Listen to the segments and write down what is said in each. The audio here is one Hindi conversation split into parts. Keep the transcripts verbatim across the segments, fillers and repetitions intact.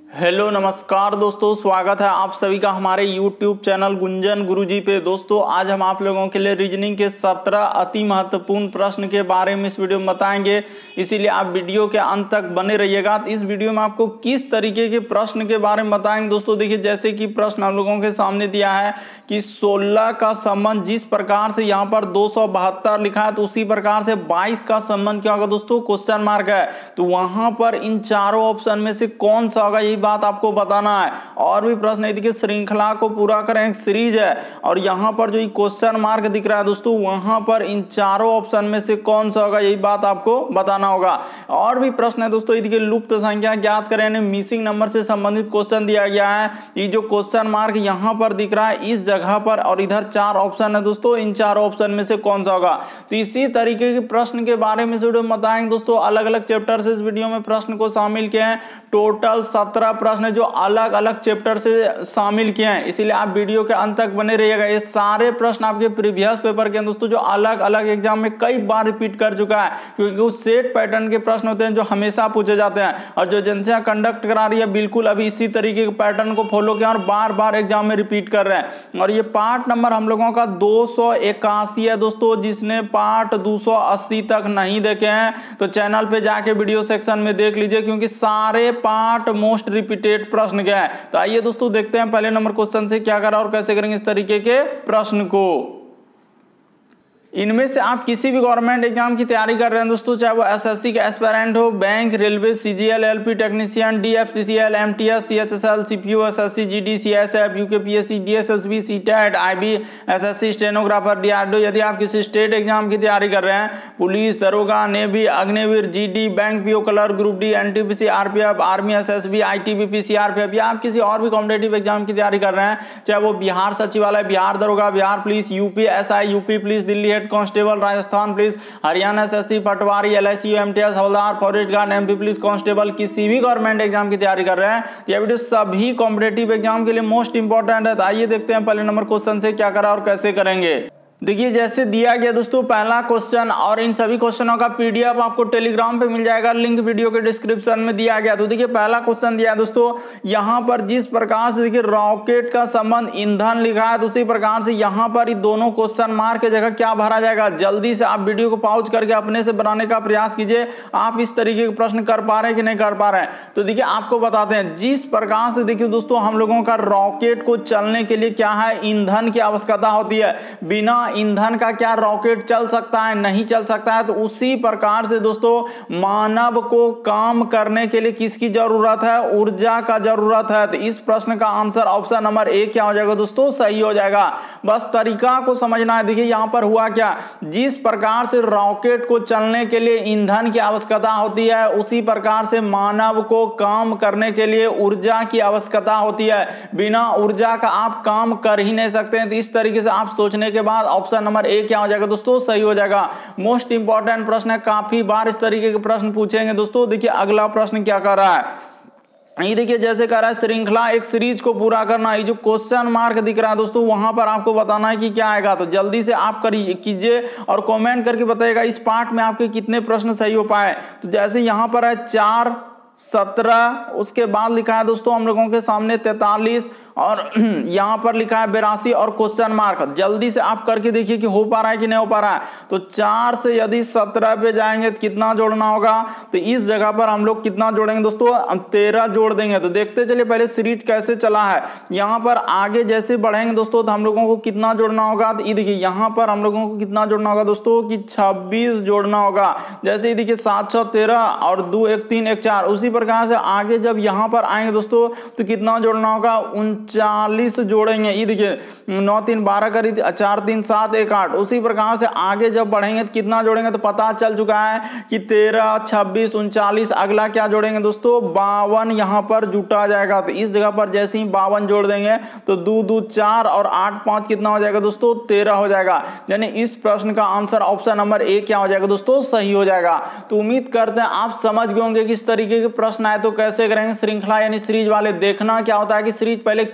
हेलो नमस्कार दोस्तों, स्वागत है आप सभी का हमारे यूट्यूब चैनल गुंजन गुरुजी पे। दोस्तों आज हम आप लोगों के लिए रीजनिंग के सत्रह अति महत्वपूर्ण प्रश्न के बारे में इस वीडियो में बताएंगे, इसीलिए आप वीडियो के अंत तक बने रहिएगा। इस वीडियो में आपको किस तरीके के प्रश्न के बारे में बताएंगे दोस्तों। देखिए जैसे कि प्रश्न हम लोगों के सामने दिया है कि सोलह का संबंध जिस प्रकार से यहाँ पर दो सौ बहत्तर लिखा है तो उसी प्रकार से बाईस का संबंध क्या होगा दोस्तों, क्वेश्चन मार्क है। तो वहां पर इन चारों ऑप्शन में से कौन सा होगा, यही बात आपको बताना है। और भी प्रश्न है, देखिए श्रृंखला को पूरा करें, एक सीरीज है और यहाँ पर जो क्वेश्चन मार्क दिख रहा है दोस्तों, वहां पर इन चारों ऑप्शन में से कौन सा होगा, यही बात आपको बताना होगा। और भी प्रश्न है दोस्तों, देखिए लुप्त संख्या ज्ञात करें, यानी मिसिंग नंबर से संबंधित क्वेश्चन दिया गया है। ये जो क्वेश्चन मार्क यहाँ पर दिख रहा है इस जगह पर, और इधर चार ऑप्शन है दोस्तों, इन चार ऑप्शन में से कौन सा होगा। तो इसी तरीके के प्रश्न के बारे में वीडियो में बताएंगे दोस्तों। अलग अलग चैप्टर से इस वीडियो में प्रश्न को शामिल किए हैं। टोटल सत्रह प्रश्न जो अलग अलग चैप्टर से शामिल किए हैं, इसीलिए आप वीडियो के अंत तक बने रहिएगा। ये सारे प्रश्न आपके प्रीवियस पेपर के दोस्तों जो अलग अलग एग्जाम में कई बार रिपीट कर चुका है, क्योंकि वो सेट पैटर्न के प्रश्न होते हैं जो हमेशा पूछे जाते हैं। और जो एजेंसियां कंडक्ट करा रही है बिल्कुल अभी इसी तरीके के पैटर्न को फॉलो किया और बार बार एग्जाम में रिपीट कर रहे हैं। और ये पार्ट नंबर हम लोगों का दो सौ इक्यासी है दोस्तों। जिसने पार्ट दो सौ अस्सी तक नहीं देखे हैं तो चैनल पे जाके वीडियो सेक्शन में देख लीजिए, क्योंकि सारे पार्ट मोस्ट रिपीटेड प्रश्न क्या है। तो आइए दोस्तों देखते हैं पहले नंबर क्वेश्चन से क्या करा और कैसे करेंगे इस तरीके के प्रश्न को। इनमें से आप किसी भी गवर्नमेंट एग्जाम की तैयारी कर रहे हैं दोस्तों, चाहे वो एसएससी का एस्पिरेंट हो, bank, railway, CGL, LP technician, DFCCL, MTS, CHSL, CPU, SSC, GD, CSF, UKPSC, DSSB, CTET, IB, SSC, stenographer, DRDO. यदि आप किसी स्टेट एग्जाम की तैयारी कर रहे हैं, पुलिस, दरोगा, navy, Agniveer, GD, bank PO, colour, group D, NTPC, RPF, army, SSB, ITBP, CRPF, या आप किसी और भी कॉम्पिटेटिव एग्जाम की तैयारी कर रहे हैं, चाहे वो बिहार सचिवालय, बिहार दरोगा, Bihar police, UP SI, UP police, Delhi head constable, Rajasthan police, Haryana SSC, पटवारी, एलआईसी, एमटीएस, हवलदार, forest guard, MP police constable, किसी भी गवर्नमेंट एग्जाम की तैयारी कर रहे हैं, यह वीडियो सभी कॉम्पिटेटिव एग्जाम के लिए मोस्ट इंपॉर्टेंट है। तो आइए देखते हैं पहले नंबर क्वेश्चन से क्या करा और कैसे करेंगे। देखिए जैसे दिया गया दोस्तों पहला क्वेश्चन, और इन सभी क्वेश्चनों का पीडीएफ आपको टेलीग्राम पे मिल जाएगा, लिंक वीडियो के डिस्क्रिप्शन में दिया गया। तो देखिए पहला क्वेश्चन दिया है दोस्तों, यहाँ पर जिस प्रकार से देखिए रॉकेट का संबंध ईंधन लिखा है, तो उसी प्रकार से यहाँ पर दोनों क्वेश्चन मार्क की जगह क्या भरा जाएगा। जल्दी से आप वीडियो को पॉज करके अपने से बनाने का प्रयास कीजिए, आप इस तरीके के प्रश्न कर पा रहे हैं कि नहीं कर पा रहे हैं। तो देखिए आपको बताते हैं, जिस प्रकार से देखिए दोस्तों हम लोगों का रॉकेट को चलने के लिए क्या है, ईंधन की आवश्यकता होती है। बिना ईंधन का क्या रॉकेट चल सकता है, नहीं चल सकता है। तो उसी प्रकार से दोस्तों मानव को काम करने के लिए किसकी जरूरत है, ऊर्जा का जरूरत है। तो इस प्रश्न का आंसर ऑप्शन नंबर ए क्या हो जाएगा दोस्तों, सही हो जाएगा। बस तरीका को समझना है। देखिए यहां पर हुआ क्या, जिस प्रकार से रॉकेट को चलने के लिए ईंधन की आवश्यकता होती है, उसी प्रकार से मानव को काम करने के लिए ऊर्जा की आवश्यकता होती है। बिना ऊर्जा का आप काम कर ही नहीं सकते हैं। तो इस तरीके से आप सोचने के बाद ऑप्शन नंबर ए क्या हो जाएगा दोस्तों, सही हो जाएगा। मोस्ट इंपॉर्टेंट प्रश्न है, काफी बार इस तरीके के प्रश्न पूछेंगे दोस्तों। देखिए अगला प्रश्न क्या कर रहा है, ये देखिए जैसे कह रहा है श्रृंखला एक सीरीज को पूरा करना। ये जो क्वेश्चन मार्क दिख रहा है दोस्तों, वहां पर आपको बताना है कि क्या आएगा। तो जल्दी से आप करिए कीजिए और कमेंट करके बताइएगा इस पार्ट में आपके कितने प्रश्न सही हो पाए। तो जैसे यहां पर है चार, सत्रह, उसके बाद लिखा है दोस्तों हम लोगों के सामने तैतालीस, और यहां पर लिखा है बेरासी और क्वेश्चन मार्क। जल्दी से आप करके देखिए कि हो पा रहा है कि नहीं हो पा रहा है। तो चार से यदि सत्रह पे जाएंगे तो कितना जोड़ना होगा, तो इस जगह पर हम लोग कितना जोड़ेंगे दोस्तों, तेरह जोड़ देंगे। तो देखते चलिए पहले सीरीज कैसे चला है। यहां पर आगे जैसे बढ़ेंगे दोस्तों तो हम लोगों को कितना जोड़ना होगा, तो ये देखिए यहां पर हम लोगों को कितना जोड़ना होगा दोस्तों कि छब्बीस जोड़ना होगा। जैसे ये देखिए सात सौ तेरह और दो एक तीन एक चार, उसी प्रकार से आगे जब यहां पर आएंगे दोस्तों तो कितना जोड़ना होगा, चालीस जोड़ेंगे। ये देखिए नौ तीन बारह करी, चार तीन सात एक आठ। उसी प्रकार से आगे जब बढ़ेंगे तो कितना जोड़ेंगे, तो पता चल चुका है कि तेरह, छब्बीस, उनचालीस। अगला क्या जोड़ेंगे दोस्तों, बावन यहां पर जुटा जाएगा। तो इस जगह पर जैसे ही बावन जोड़ देंगे तो दो दो चार और आठ पांच कितना हो जाएगा दोस्तों, तेरह हो जाएगा। यानी इस प्रश्न का आंसर ऑप्शन नंबर ए क्या हो जाएगा दोस्तों, सही हो जाएगा। तो उम्मीद करते हैं आप समझ गए होंगे कि इस तरीके के प्रश्न आए तो कैसे करेंगे। श्रृंखला यानी सीरीज वाले देखना क्या होता है कि सीरीज पहले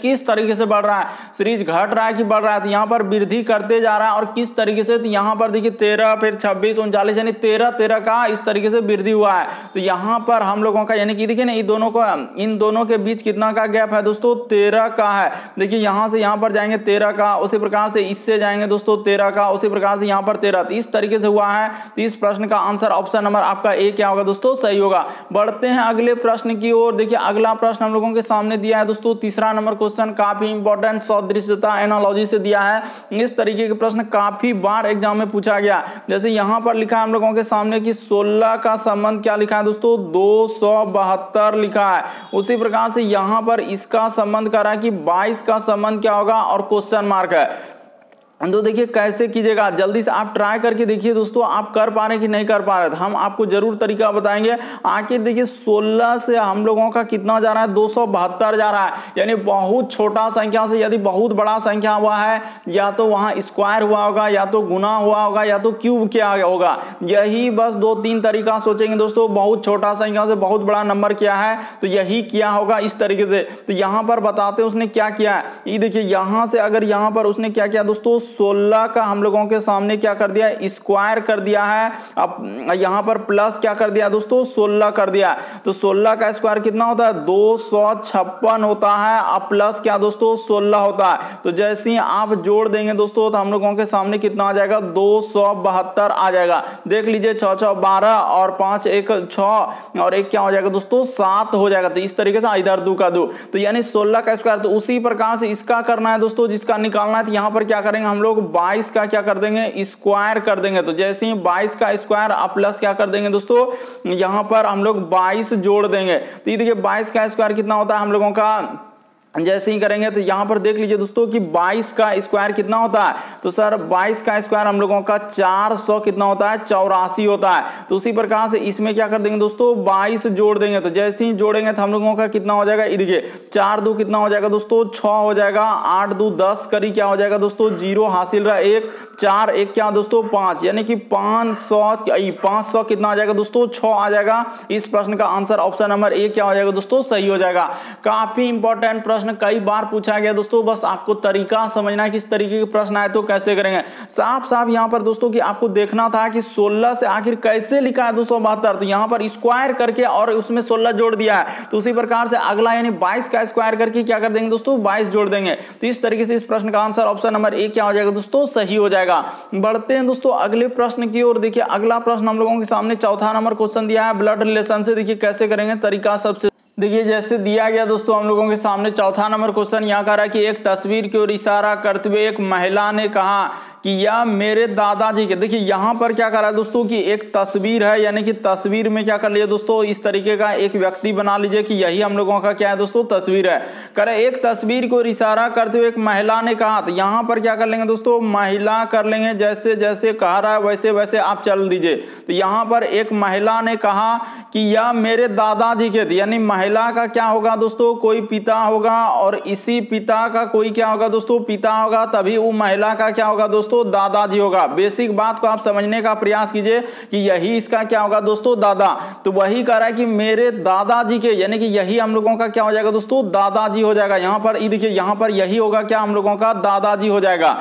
किस तरीके से बढ़ रहा है, सीरीज घट रहा है कि बढ़ रहा है, तो यहाँ पर वृद्धि करते जा रहा है और किस तरीके से, तो यहाँ पर देखिए तेरह फिर छब्बीस उनचालीस यानी तेरह तेरह का इस तरीके से वृद्धि हुआ है। तो यहाँ पर हम लोगों का यानी कि देखिए ना इन दोनों को इन दोनों के बीच कितना का गैप है दोस्तों, तेरह का है। देखिए यहाँ से यहाँ पर जाएंगे तेरह का, उसी प्रकार से इससे जाएंगे दोस्तों तेरह का, उसी प्रकार से यहाँ पर तेरह, तो इस तरीके से हुआ है। तो इस प्रश्न का आंसर ऑप्शन नंबर आपका ए क्या होगा दोस्तों, सही होगा। बढ़ते हैं अगले प्रश्न की ओर। देखिए अगला प्रश्न हम लोगों के सामने दिया है दोस्तों, तीसरा नंबर क्वेश्चन काफी इंपॉर्टेंट सदृश्यता एनालॉजी से दिया है। इस तरीके के प्रश्न काफी बार एग्जाम में पूछा गया। जैसे यहाँ पर लिखा है हम लोगों के सामने कि सोलह का संबंध क्या लिखा है दोस्तों, दो सौ बहत्तर लिखा है। उसी प्रकार से यहाँ पर इसका संबंध कर रहा है कि बाईस का संबंध क्या होगा और क्वेश्चन मार्क है। तो देखिए कैसे कीजिएगा, जल्दी से आप ट्राई करके देखिए दोस्तों, आप कर पा रहे कि नहीं कर पा रहे, तो हम आपको जरूर तरीका बताएंगे। आखिर देखिए सोलह से हम लोगों का कितना जा रहा है, दो सौ बहत्तर जा रहा है, यानी बहुत छोटा संख्या से यदि बहुत बड़ा संख्या हुआ है, या तो वहाँ स्क्वायर हुआ होगा, या तो गुना हुआ होगा, या तो क्यूब किया होगा। यही बस दो तीन तरीका सोचेंगे दोस्तों, बहुत छोटा संख्या से बहुत बड़ा नंबर क्या है, तो यही किया होगा इस तरीके से। तो यहाँ पर बताते उसने क्या किया है, ये देखिए यहाँ से अगर यहाँ पर उसने क्या किया दोस्तों, सोलह का हम लोगों के सामने क्या कर दिया, स्क्वायर कर दिया है। अब यहां पर प्लस क्या कर दिया दोस्तों, सोलह कर दिया। तो सोलह का स्क्वायर कितना होता है, दो सौ छप्पन होता है। अब प्लस क्या दोस्तों, सोलह होता है। तो जैसे ही आप जोड़ देंगे दोस्तों, तो हम लोगों के सामने कितना आ जाएगा, दो सौ बहत्तर आ जाएगा। देख लीजिए छह छह बारह और पांच एक छह और एक क्या हो जाएगा दोस्तों, सात हो जाएगा। तो इस तरीके से इधर दो का दो, तो यानी सोलह का स्क्वायर। तो उसी प्रकार से इसका करना है दोस्तों, जिसका निकालना है। तो यहां पर क्या करेंगे हम लोग, बाईस का क्या कर देंगे, स्क्वायर कर देंगे। तो जैसे ही बाईस का स्क्वायर आप प्लस क्या कर देंगे दोस्तों, यहां पर हम लोग बाईस जोड़ देंगे। तो ये देखिए बाईस का स्क्वायर कितना होता है हम लोगों का, जैसे ही करेंगे तो यहां पर देख लीजिए दोस्तों कि बाईस का स्क्वायर कितना होता है, तो सर बाईस का स्क्वायर हम लोगों का चार सौ कितना होता है, चौरासी होता है। तो उसी प्रकार से इसमें क्या कर देंगे दोस्तों, बाईस जोड़ देंगे। तो जैसे ही जोड़ेंगे तो हम लोगों का कितना हो जाएगा, देखिए चार दो कितना हो जाएगा दोस्तों, छह हो जाएगा। आठ दो दस करी क्या हो जाएगा दोस्तों, जीरो हासिल रहा एक, चार एक क्या दोस्तों पांच, यानी कि पांच सौ पांच सौ कितना आ जाएगा दोस्तों, छह आ जाएगा। इस प्रश्न का आंसर ऑप्शन नंबर ए क्या हो जाएगा दोस्तों, सही हो जाएगा। काफी इंपॉर्टेंट प्रश्न कई बार पूछा गया दोस्तों, बस आपको तरीका समझना है किस तरीके के प्रश्न आए तो कैसे करेंगे। साफ साफ यहां पर दोस्तों कि आपको देखना था कि सोलह से आखिर कैसे लिखा है दो सौ बहत्तर, तो यहां पर स्क्वायर करके और उसमें सोलह जोड़ दिया है। तो उसी प्रकार से अगला यानी बाईस का स्क्वायर करके क्या कर देंगे दोस्तों, बाईस जोड़ देंगे। तो इस तरीके से इस प्रश्न का आंसर ऑप्शन नंबर ए क्या हो जाएगा दोस्तों, सही हो जाएगा। बढ़ते हैं दोस्तों अगले प्रश्न की ओर। देखिए अगला प्रश्न हम लोगों के सामने चौथा नंबर क्वेश्चन दिया है ब्लड रिलेशन से। देखिए कैसे करेंगे, तरीका सबसे देखिए जैसे दिया गया दोस्तों हम लोगों के सामने चौथा नंबर क्वेश्चन यहाँ कह रहा है कि एक तस्वीर की ओर इशारा करते हुए एक महिला ने कहा कि यह मेरे दादाजी के। देखिए यहाँ पर क्या कर रहा है दोस्तों कि एक तस्वीर है, यानी कि तस्वीर में क्या कर लिया दोस्तों, इस तरीके का एक व्यक्ति बना लीजिए कि यही हम लोगों का क्या है दोस्तों, तस्वीर है। करे एक तस्वीर को इशारा करते हुए एक महिला ने कहा, तो यहाँ पर क्या कर लेंगे दोस्तों, महिला कर लेंगे, जैसे जैसे कह रहा है वैसे वैसे आप चल दीजिए। तो यहाँ पर एक महिला ने कहा कि यह मेरे दादाजी के, यानी महिला का क्या होगा दोस्तों, कोई पिता होगा, और इसी पिता का कोई क्या होगा दोस्तों, पिता होगा, तभी वो महिला का क्या होगा दोस्तों, तो दादाजी होगा। बेसिक बात को आप समझने का प्रयास कीजिए कि यही इसका क्या होगा दोस्तों, दादा। तो वही कह रहा है कि मेरे दादाजी के, यानी कि यही हम लोगों का क्या हो जाएगा दोस्तों, दादाजी हो जाएगा। यहां पर ये देखिए यहां पर यही होगा क्या, हम लोगों का दादाजी हो जाएगा।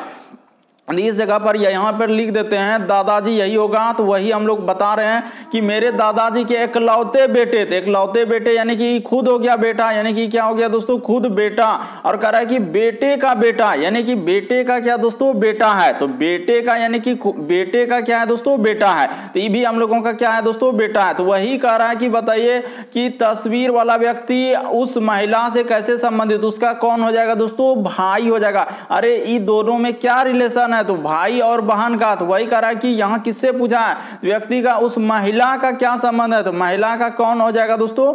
इस जगह पर यहाँ पर लिख देते हैं दादाजी यही होगा। तो वही हम लोग बता रहे हैं कि मेरे दादाजी के एकलौते बेटे थे। एकलौते बेटे यानी कि खुद हो गया बेटा, यानी कि क्या हो गया दोस्तों, खुद बेटा। और कह रहा है कि बेटे का बेटा, यानी कि बेटे का क्या दोस्तों, बेटा है। तो बेटे का यानी कि बेटे का क्या है दोस्तों, बेटा है। तो ये भी हम लोगों का क्या है दोस्तों, बेटा है। तो वही कह रहा है कि बताइए कि तस्वीर वाला व्यक्ति उस महिला से कैसे संबंधित, उसका कौन हो जाएगा दोस्तों, भाई हो जाएगा। अरे ये दोनों में क्या रिलेशन है, तो भाई और बहन का। तो वही कह रहा है कि यहां किससे पूछा है, व्यक्ति का उस महिला का क्या संबंध है, तो महिला का कौन हो जाएगा दोस्तों,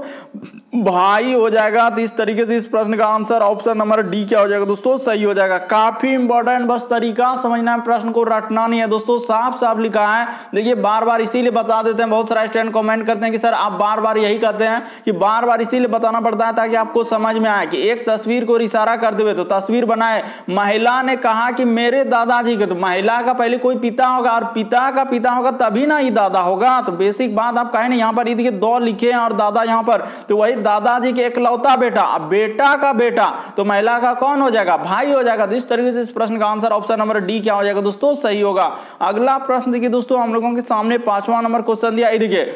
भाई हो जाएगा। तो इस तरीके से इस प्रश्न का आंसर ऑप्शन नंबर डी क्या हो जाएगा दोस्तों, सही हो जाएगा। काफी इंपॉर्टेंट, बस तरीका समझना है, प्रश्न को रटना नहीं है दोस्तों, साफ साफ लिखा है। देखिए बार बार इसीलिए बता देते हैं, बहुत सारा स्टूडेंट कमेंट करते हैं कि सर आप बार बार यही कहते हैं, कि बार बार इसीलिए बताना पड़ता है ताकि आपको समझ में आए कि एक तस्वीर को इशारा करते हुए, तो तस्वीर बनाए, महिला ने कहा कि मेरे दादाजी पिताजी के, तो महिला का पहले कोई पिता होगा और पिता का पिता होगा तभी ना ये दादा होगा। तो बेसिक बात आप कहें ना, यहाँ पर ये देखिए दो लिखे हैं और दादा यहाँ पर, तो वही दादाजी के एकलौता बेटा। अब बेटा का बेटा तो महिला का कौन हो जाएगा, भाई हो जाएगा। तो इस तरीके से इस प्रश्न का आंसर ऑप्शन नंबर डी क्या हो जाएगा दोस्तों, सही होगा। अगला प्रश्न देखिए दोस्तों, हम लोगों के सामने पांचवा नंबर क्वेश्चन दिया, ये देखिए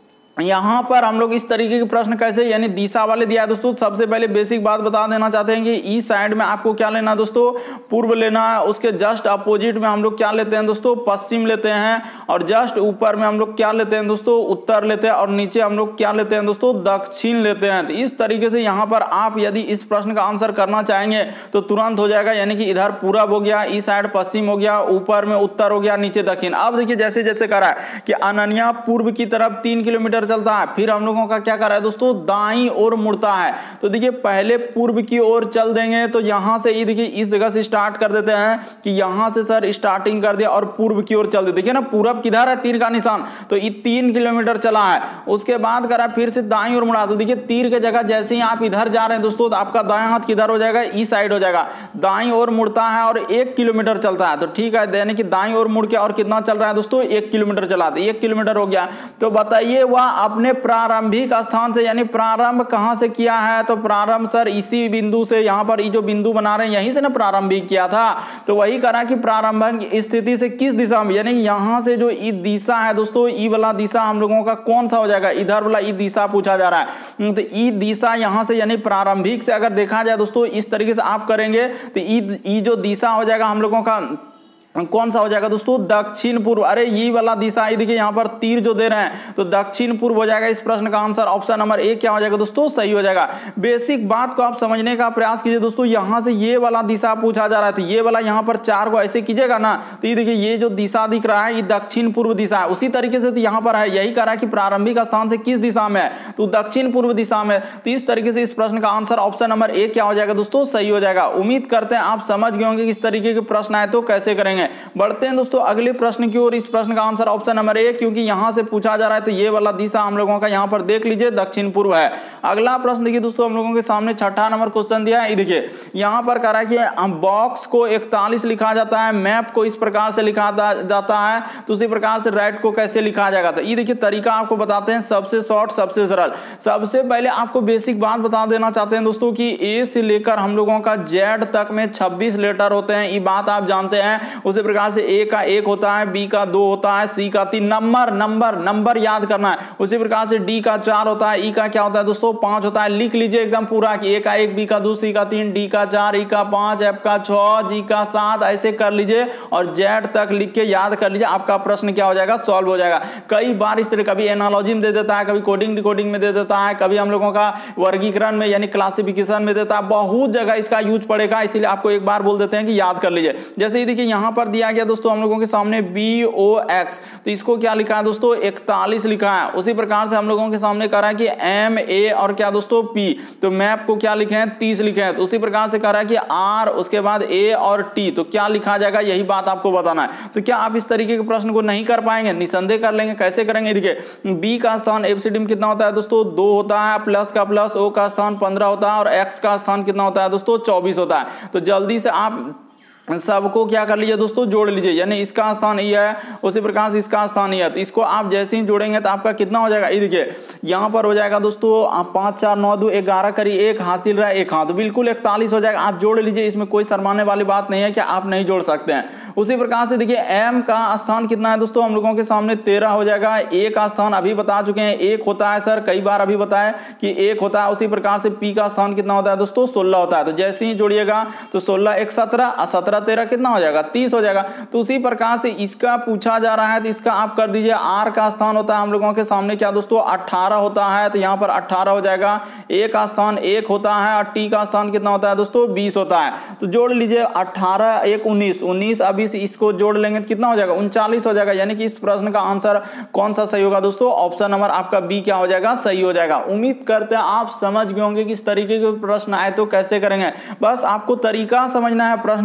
यहां पर हम लोग इस तरीके के प्रश्न कैसे, यानी दिशा वाले दिया है दोस्तों। सबसे पहले बेसिक बात बता देना चाहते हैं कि ईस्ट साइड में आपको क्या लेना है दोस्तों, पूर्व लेना है। उसके जस्ट अपोजिट में हम लोग क्या लेते हैं दोस्तों, पश्चिम लेते हैं। और जस्ट ऊपर में हम लोग क्या लेते हैं दोस्तों, उत्तर लेते हैं। और नीचे हम लोग क्या लेते हैं दोस्तों, दक्षिण लेते हैं। तो इस तरीके से यहाँ पर आप यदि इस प्रश्न का आंसर करना चाहेंगे तो तुरंत हो जाएगा, यानी कि इधर पूरब हो गया, इस साइड पश्चिम हो गया, ऊपर में उत्तर हो गया, नीचे दक्षिण। अब देखिए जैसे जैसे करा है कि अनन्या पूर्व की तरफ तीन किलोमीटर चलता है, फिर हम लोगों का क्या कर रहा है दोस्तों, दाईं ओर मुड़ता है। तो देखिए पहले पूर्व की ओर चल देंगे, तो यहां से ये देखिए इस जगह से स्टार्ट कर देते हैं कि यहां से सर स्टार्टिंग कर दिया और पूर्व की ओर चल दे। देखिए ना पूरब किधर है, तीर का निशान, तो ये तीन किलोमीटर चला है। उसके बाद करा फिर से दाईं ओर मुड़ा, तो देखिए तीर के जगह जैसे ही आप इधर जा रहे हैं दोस्तों, तो आपका दायां हाथ किधर हो जाएगा, इस साइड हो जाएगा। दाईं ओर मुड़ता है और एक किलोमीटर चलता है। तो ठीक है, यानी कि दाईं ओर मुड़ के और कितना चल रहा है दोस्तों, एक किलोमीटर चला, तो एक किलोमीटर हो गया। तो बताइए वह अपने प्रारंभिक स्थान से, यानी प्रारंभ कहां से किया है, तो प्रारंभ सर इसी बिंदु से, यहां पर ये जो बिंदु बना रहे हैं यहीं से ना प्रारंभिक किया था। तो वही करा कि प्रारंभिक स्थिति से किस दिशा में, यानी यहां से जो ई दिशा है दोस्तों, ई वाला दिशा हम लोगों का कौन सा हो जाएगा, इधर वाला ई दिशा पूछा जा रहा है। तो ई दिशा यहां से, यानी प्रारंभिक से अगर देखा जाए दोस्तों, इस तरीके से आप करेंगे तो ई जो दिशा हो जाएगा हम लोगों का कौन सा हो जाएगा दोस्तों, दक्षिण पूर्व। अरे ये वाला दिशा, देखिए यहाँ पर तीर जो दे रहे हैं, तो दक्षिण पूर्व हो जाएगा। इस प्रश्न का आंसर ऑप्शन नंबर ए क्या हो जाएगा दोस्तों, सही हो जाएगा। बेसिक बात को आप समझने का प्रयास कीजिए दोस्तों। यहाँ से ये वाला दिशा पूछा जा रहा है, तो ये वाला यहाँ पर चार को ऐसे कीजिएगा ना, तो ये देखिए ये जो दिशा दिख रहा है ये दक्षिण पूर्व दिशा है। उसी तरीके से तो यहाँ पर है, यही करा कि प्रारंभिक स्थान से किस दिशा में है, तो दक्षिण पूर्व दिशा में। तो इस तरीके से इस प्रश्न का आंसर ऑप्शन नंबर ए क्या हो जाएगा दोस्तों, सही हो जाएगा। उम्मीद करते हैं आप समझ गए होंगे किस तरीके के प्रश्न आए तो कैसे करेंगे। बढ़ते हैं दोस्तों अगले प्रश्न की ओर। इस प्रश्न का आंसर ऑप्शन नंबर ए, क्योंकि यहां से पूछा जा रहा है तो ये वाला दिशा हम लोगों का यहां पर देख लीजिए दक्षिण पूर्व है। अगला प्रश्न देखिए दोस्तों, हम लोगों के सामने छठा नंबर क्वेश्चन दिया है। देखिए यहां पर कह रहा है कि बॉक्स को इकतालीस लिखा जाता है, मैप को इस प्रकार से लिखा जाता है, तो उसी प्रकार से राइट को कैसे लिखा जाएगा। तो ये देखिए तरीका आपको बताते हैं, सबसे शॉर्ट सबसे सरल। सबसे पहले आपको बेसिक बात बता देना चाहते हैं दोस्तों कि ए से लेकर हम लोगों का जेड तक में छब्बीस लेटर होते हैं, ये बात आप जानते हैं। उसी प्रकार से ए का एक होता है, बी का दो होता है, सी का तीन, नंबर नंबर नंबर याद करना है। उसी प्रकार से डी का चार होता है, ई का क्या होता है दोस्तों, पांच होता है। लिख लीजिए एकदम पूरा कि ए का एक, बी का दो, सी का तीन, डी का चार, ई का पांच, एफ का छह, जी का सात, ऐसे कर लीजिए और जेड तक लिख के याद कर लीजिए। आपका प्रश्न क्या हो जाएगा, सॉल्व हो जाएगा। कई बार इस तरह कभी एनालॉजी में दे देता है, कभी कोडिंग डिकोडिंग में दे देता है, कभी हम लोगों का वर्गीकरण में यानी क्लासिफिकेशन में देता है, बहुत जगह इसका यूज पड़ेगा। इसीलिए आपको एक बार बोल देते हैं कि याद कर लीजिए। जैसे देखिए यहां पर दिया गया दोस्तों हम लोगों के सामने बी ओ एक्स, तो इसको क्या लिखा है दोस्तों, इकतालीस लिखा है। उसी प्रकार से हम लोगों के सामने कह रहा है कि एम ए और क्या दोस्तों पी, तो मैप को क्या लिखे हैं, तीस लिखे हैं। तो उसी प्रकार से कह रहा है कि आर, उसके बाद ए और टी, तो क्या लिखा जाएगा, यही बात आपको बताना है। तो क्या आप इस तरीके के प्रश्न को नहीं कर पाएंगे, निसंदेह कर लेंगे। कैसे करेंगे, देखिए बी का स्थान एबीसीडी में कितना होता है दोस्तों, दो होता है, प्लस का प्लस, ओ का स्थान पंद्रह होता है और एक्स का स्थान कितना होता है दोस्तों, चौबीस होता है। तो जल्दी से आप सबको क्या कर लीजिए दोस्तों, जोड़ लीजिए, यानी इसका स्थान ये है, उसी प्रकार से इसका स्थान ये है। तो इसको आप जैसे ही जोड़ेंगे तो आपका कितना हो जाएगा, ये देखिए यहाँ पर हो जाएगा दोस्तों आप पाँच चार नौ दो ग्यारह करिए, एक हासिल रहा है एक, हाँ तो बिल्कुल इकतालीस हो जाएगा। आप जोड़ लीजिए, इसमें कोई शर्माने वाली बात नहीं है कि आप नहीं जोड़ सकते हैं। उसी प्रकार से देखिए एम का स्थान कितना है दोस्तों, हम लोगों के सामने तेरह हो जाएगा। ए का स्थान अभी बता चुके हैं, एक होता है सर, कई बार अभी बताया कि एक होता है। उसी प्रकार से पी का स्थान कितना होता है दोस्तों, सोलह होता है। तो जैसे ही जोड़िएगा तो सोलह एक सत्रह, सत्रह तेरह कितना हो जाएगा, तीस हो जाएगा। तो उसी प्रकार से इसका पूछा जा रहा है तो इसका आप कर दीजिए। आर का स्थान होता है हम लोगों के सामने क्या दोस्तों, अठारह होता है, तो यहाँ पर अठारह हो जाएगा। ए का स्थान एक होता है और टी का स्थान कितना होता है दोस्तों, बीस होता है। तो जोड़ लीजिए, अठारह एक उन्नीस, उन्नीस अभी से इसको जोड़ लेंगे तो कितना हो जाएगा, उनचालीस हो जाएगा। यानी कि इस प्रश्न का आंसर कौन सा सही होगा दोस्तों, ऑप्शन नंबर आपका बी क्या हो जाएगा, सही हो जाएगा। उम्मीद करते हैं आप समझ गए होंगे कि इस तरीके के प्रश्न आए तो कैसे करेंगे। बस आपको तरीका समझना है, प्रश्न को रटना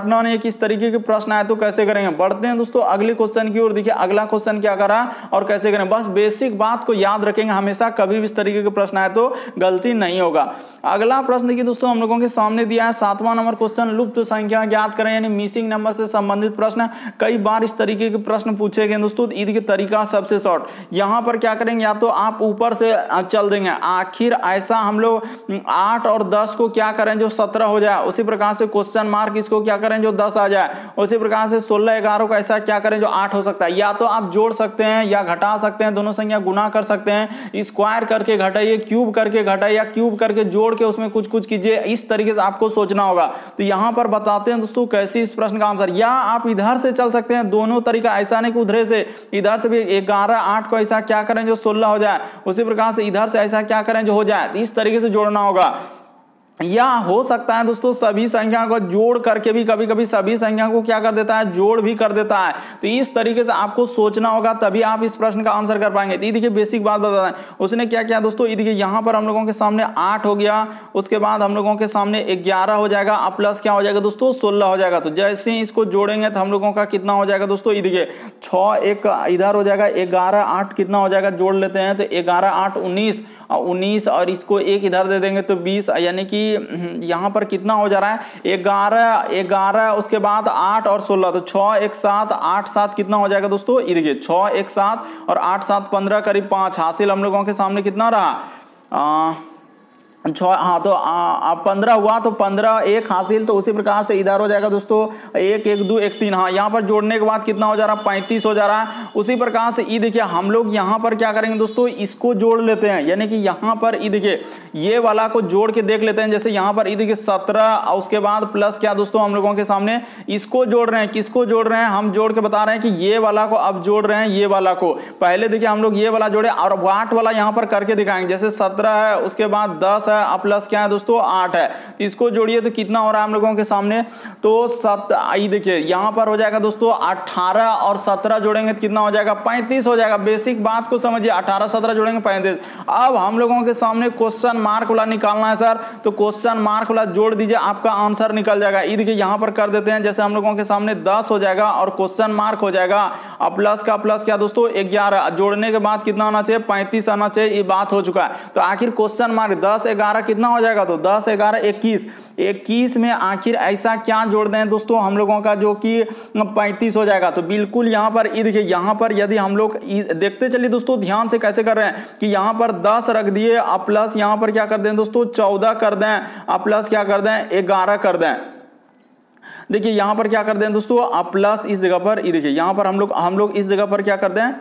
रटना नहीं, किस तरीके के प्रश्न आए तो कैसे करेंगे। बढ़ते हैं दोस्तों अगले क्वेश्चन की ओर। देखिए अगला क्वेश्चन क्या करा और कैसे करें, बस बेसिक बात को याद रखेंगे हमेशा, कभी भी इस तरीके के प्रश्न आए तो गलती नहीं होगा। अगला प्रश्न देखिए दोस्तों हम लोगों के सामने दिया है सातवां नंबर क्वेश्चन, लुप्त संख्या ज्ञात करें, यानी मिसिंग नंबर से संबंधित प्रश्न। कई बार इस तरीके के प्रश्न पूछे गए दोस्तों, ईद के तरीका सबसे शॉर्ट। यहां पर क्या करेंगे, या तो आप ऊपर से चल देंगे, आखिर ऐसा हम लोग आठ और दस को क्या करें जो सत्रह हो जाए, उसी प्रकार से क्वेश्चन मार्क इसको क्या करें जो दस आ जाए, उसी प्रकार से सोलह ग्यारह को ऐसा क्या करें जो आठ हो सकता है। या तो आप जोड़ सकते हैं या घटा सकते हैं, दोनों संख्या गुना कर सकते हैं, स्क्वायर करके घटाइए, क्यूब करके घटाइए, या क्यूब करके जोड़ के उसमें कुछ कुछ कीजिए, इस तरीके से आपको सोचना होगा। तो यहां पर बताते हैं दोस्तों कैसे इस प्रश्न का आंसर। या आप इधर से चल सकते हैं, दोनों तरीका, ऐसा नहीं कि उधर से इधर से भी ग्यारह आठ को ऐसा क्या करें जो सोलह हो जाए, उसी प्रकार से इधर से ऐसा क्या करें जो हो जाए, इस तरीके से जोड़ना होगा। या हो सकता है दोस्तों सभी संख्या को जोड़ करके भी कभी कभी सभी संख्या को क्या कर देता है, जोड़ भी कर देता है। तो इस तरीके से आपको सोचना होगा, तभी आप इस प्रश्न का आंसर कर पाएंगे। तो देखिए बेसिक बात बता दें, उसने क्या किया दोस्तों, देखिए यहाँ पर हम लोगों के सामने आठ हो गया, उसके बाद हम लोगों के सामने ग्यारह हो जाएगा, अब प्लस क्या हो जाएगा दोस्तों सोलह हो जाएगा। तो जैसे ही इसको जोड़ेंगे तो हम लोगों का कितना हो जाएगा दोस्तों, देखिए छः एक इधर हो जाएगा, ग्यारह आठ कितना हो जाएगा, जोड़ लेते हैं तो ग्यारह आठ उन्नीस, उन्नीस और इसको एक इधर दे देंगे तो बीस, यानी कि यहाँ पर कितना हो जा रहा है ग्यारह ग्यारह, उसके बाद आठ और सोलह, तो छः एक सात, आठ सात कितना हो जाएगा दोस्तों, ये देखिए छः एक सात और आठ सात पंद्रह, करीब पाँच हासिल हम लोगों के सामने कितना रहा, आ, छः, हाँ तो अब पंद्रह हुआ, तो पंद्रह एक हासिल, तो उसी प्रकार से इधर हो जाएगा दोस्तों एक एक दो एक तीन, हाँ यहाँ पर जोड़ने के बाद कितना हो जा रहा है, पैंतीस हो जा रहा है। उसी प्रकार से ये देखिए हम लोग यहाँ पर क्या करेंगे दोस्तों, इसको जोड़ लेते हैं, यानी कि यहाँ पर ये देखिए ये वाला को जोड़ के देख लेते हैं। जैसे यहाँ पर ये देखिए सत्रह, उसके बाद प्लस क्या दोस्तों हम लोगों के सामने इसको जोड़ रहे हैं, किसको जोड़ रहे हैं, हम जोड़ के बता रहे हैं कि ये वाला को अब जोड़ रहे हैं ये वाला को। पहले देखिए हम लोग ये वाला जोड़े और आठ वाला यहाँ पर करके दिखाएंगे, जैसे सत्रह है, उसके बाद दस है, प्लस क्या है दोस्तों आठ है, तो इसको जोड़िए तो कितना हो रहा है हम लोगों के सामने, तो सत आई देखिए यहाँ पर हो जाएगा दोस्तों अठारह और सत्रह जोड़ेंगे तो कितना हो जाएगा, पैंतीस हो जाएगा। बेसिक बात को समझिए, अठारह सत्रह जोड़ेंगे पैंतीस। अब हम लोगों के सामने क्वेश्चन मार्क वाला निकालना है सर, तो क्वेश्चन मार्क वाला जोड़ दीजिए, आपका आंसर निकल जाएगा। ये देखिए यहाँ पर कर देते हैं, जैसे हम लोगों के सामने दस हो जाएगा और क्वेश्चन मार्क हो जाएगा, अब प्लस का प्लस क्या दोस्तों ग्यारह, जोड़ने के बाद कितना होना चाहिए, पैंतीस आना चाहिए, ये बात हो चुका है। तो आखिर क्वेश्चन मार्क दस ग्यारह कितना हो जाएगा, तो दस ग्यारह इक्कीस, इक्कीस में आखिर ऐसा क्या जोड़ दें दोस्तों हम लोगों का जो कि पैंतीस हो जाएगा। तो बिल्कुल यहाँ पर ये देखिए यहाँ पर यदि हम लोग देखते चलिए दोस्तों ध्यान से कैसे कर रहे हैं कि यहाँ पर दस रख दिए, अब प्लस यहाँ पर क्या कर दें दोस्तों चौदह कर दें, अब प्लस क्या कर दें ग्यारह कर दें। देखिए यहाँ पर क्या कर दें दोस्तों, अब प्लस इस जगह पर ये देखिए यहाँ पर हम लोग हम लोग इस जगह पर क्या कर दें,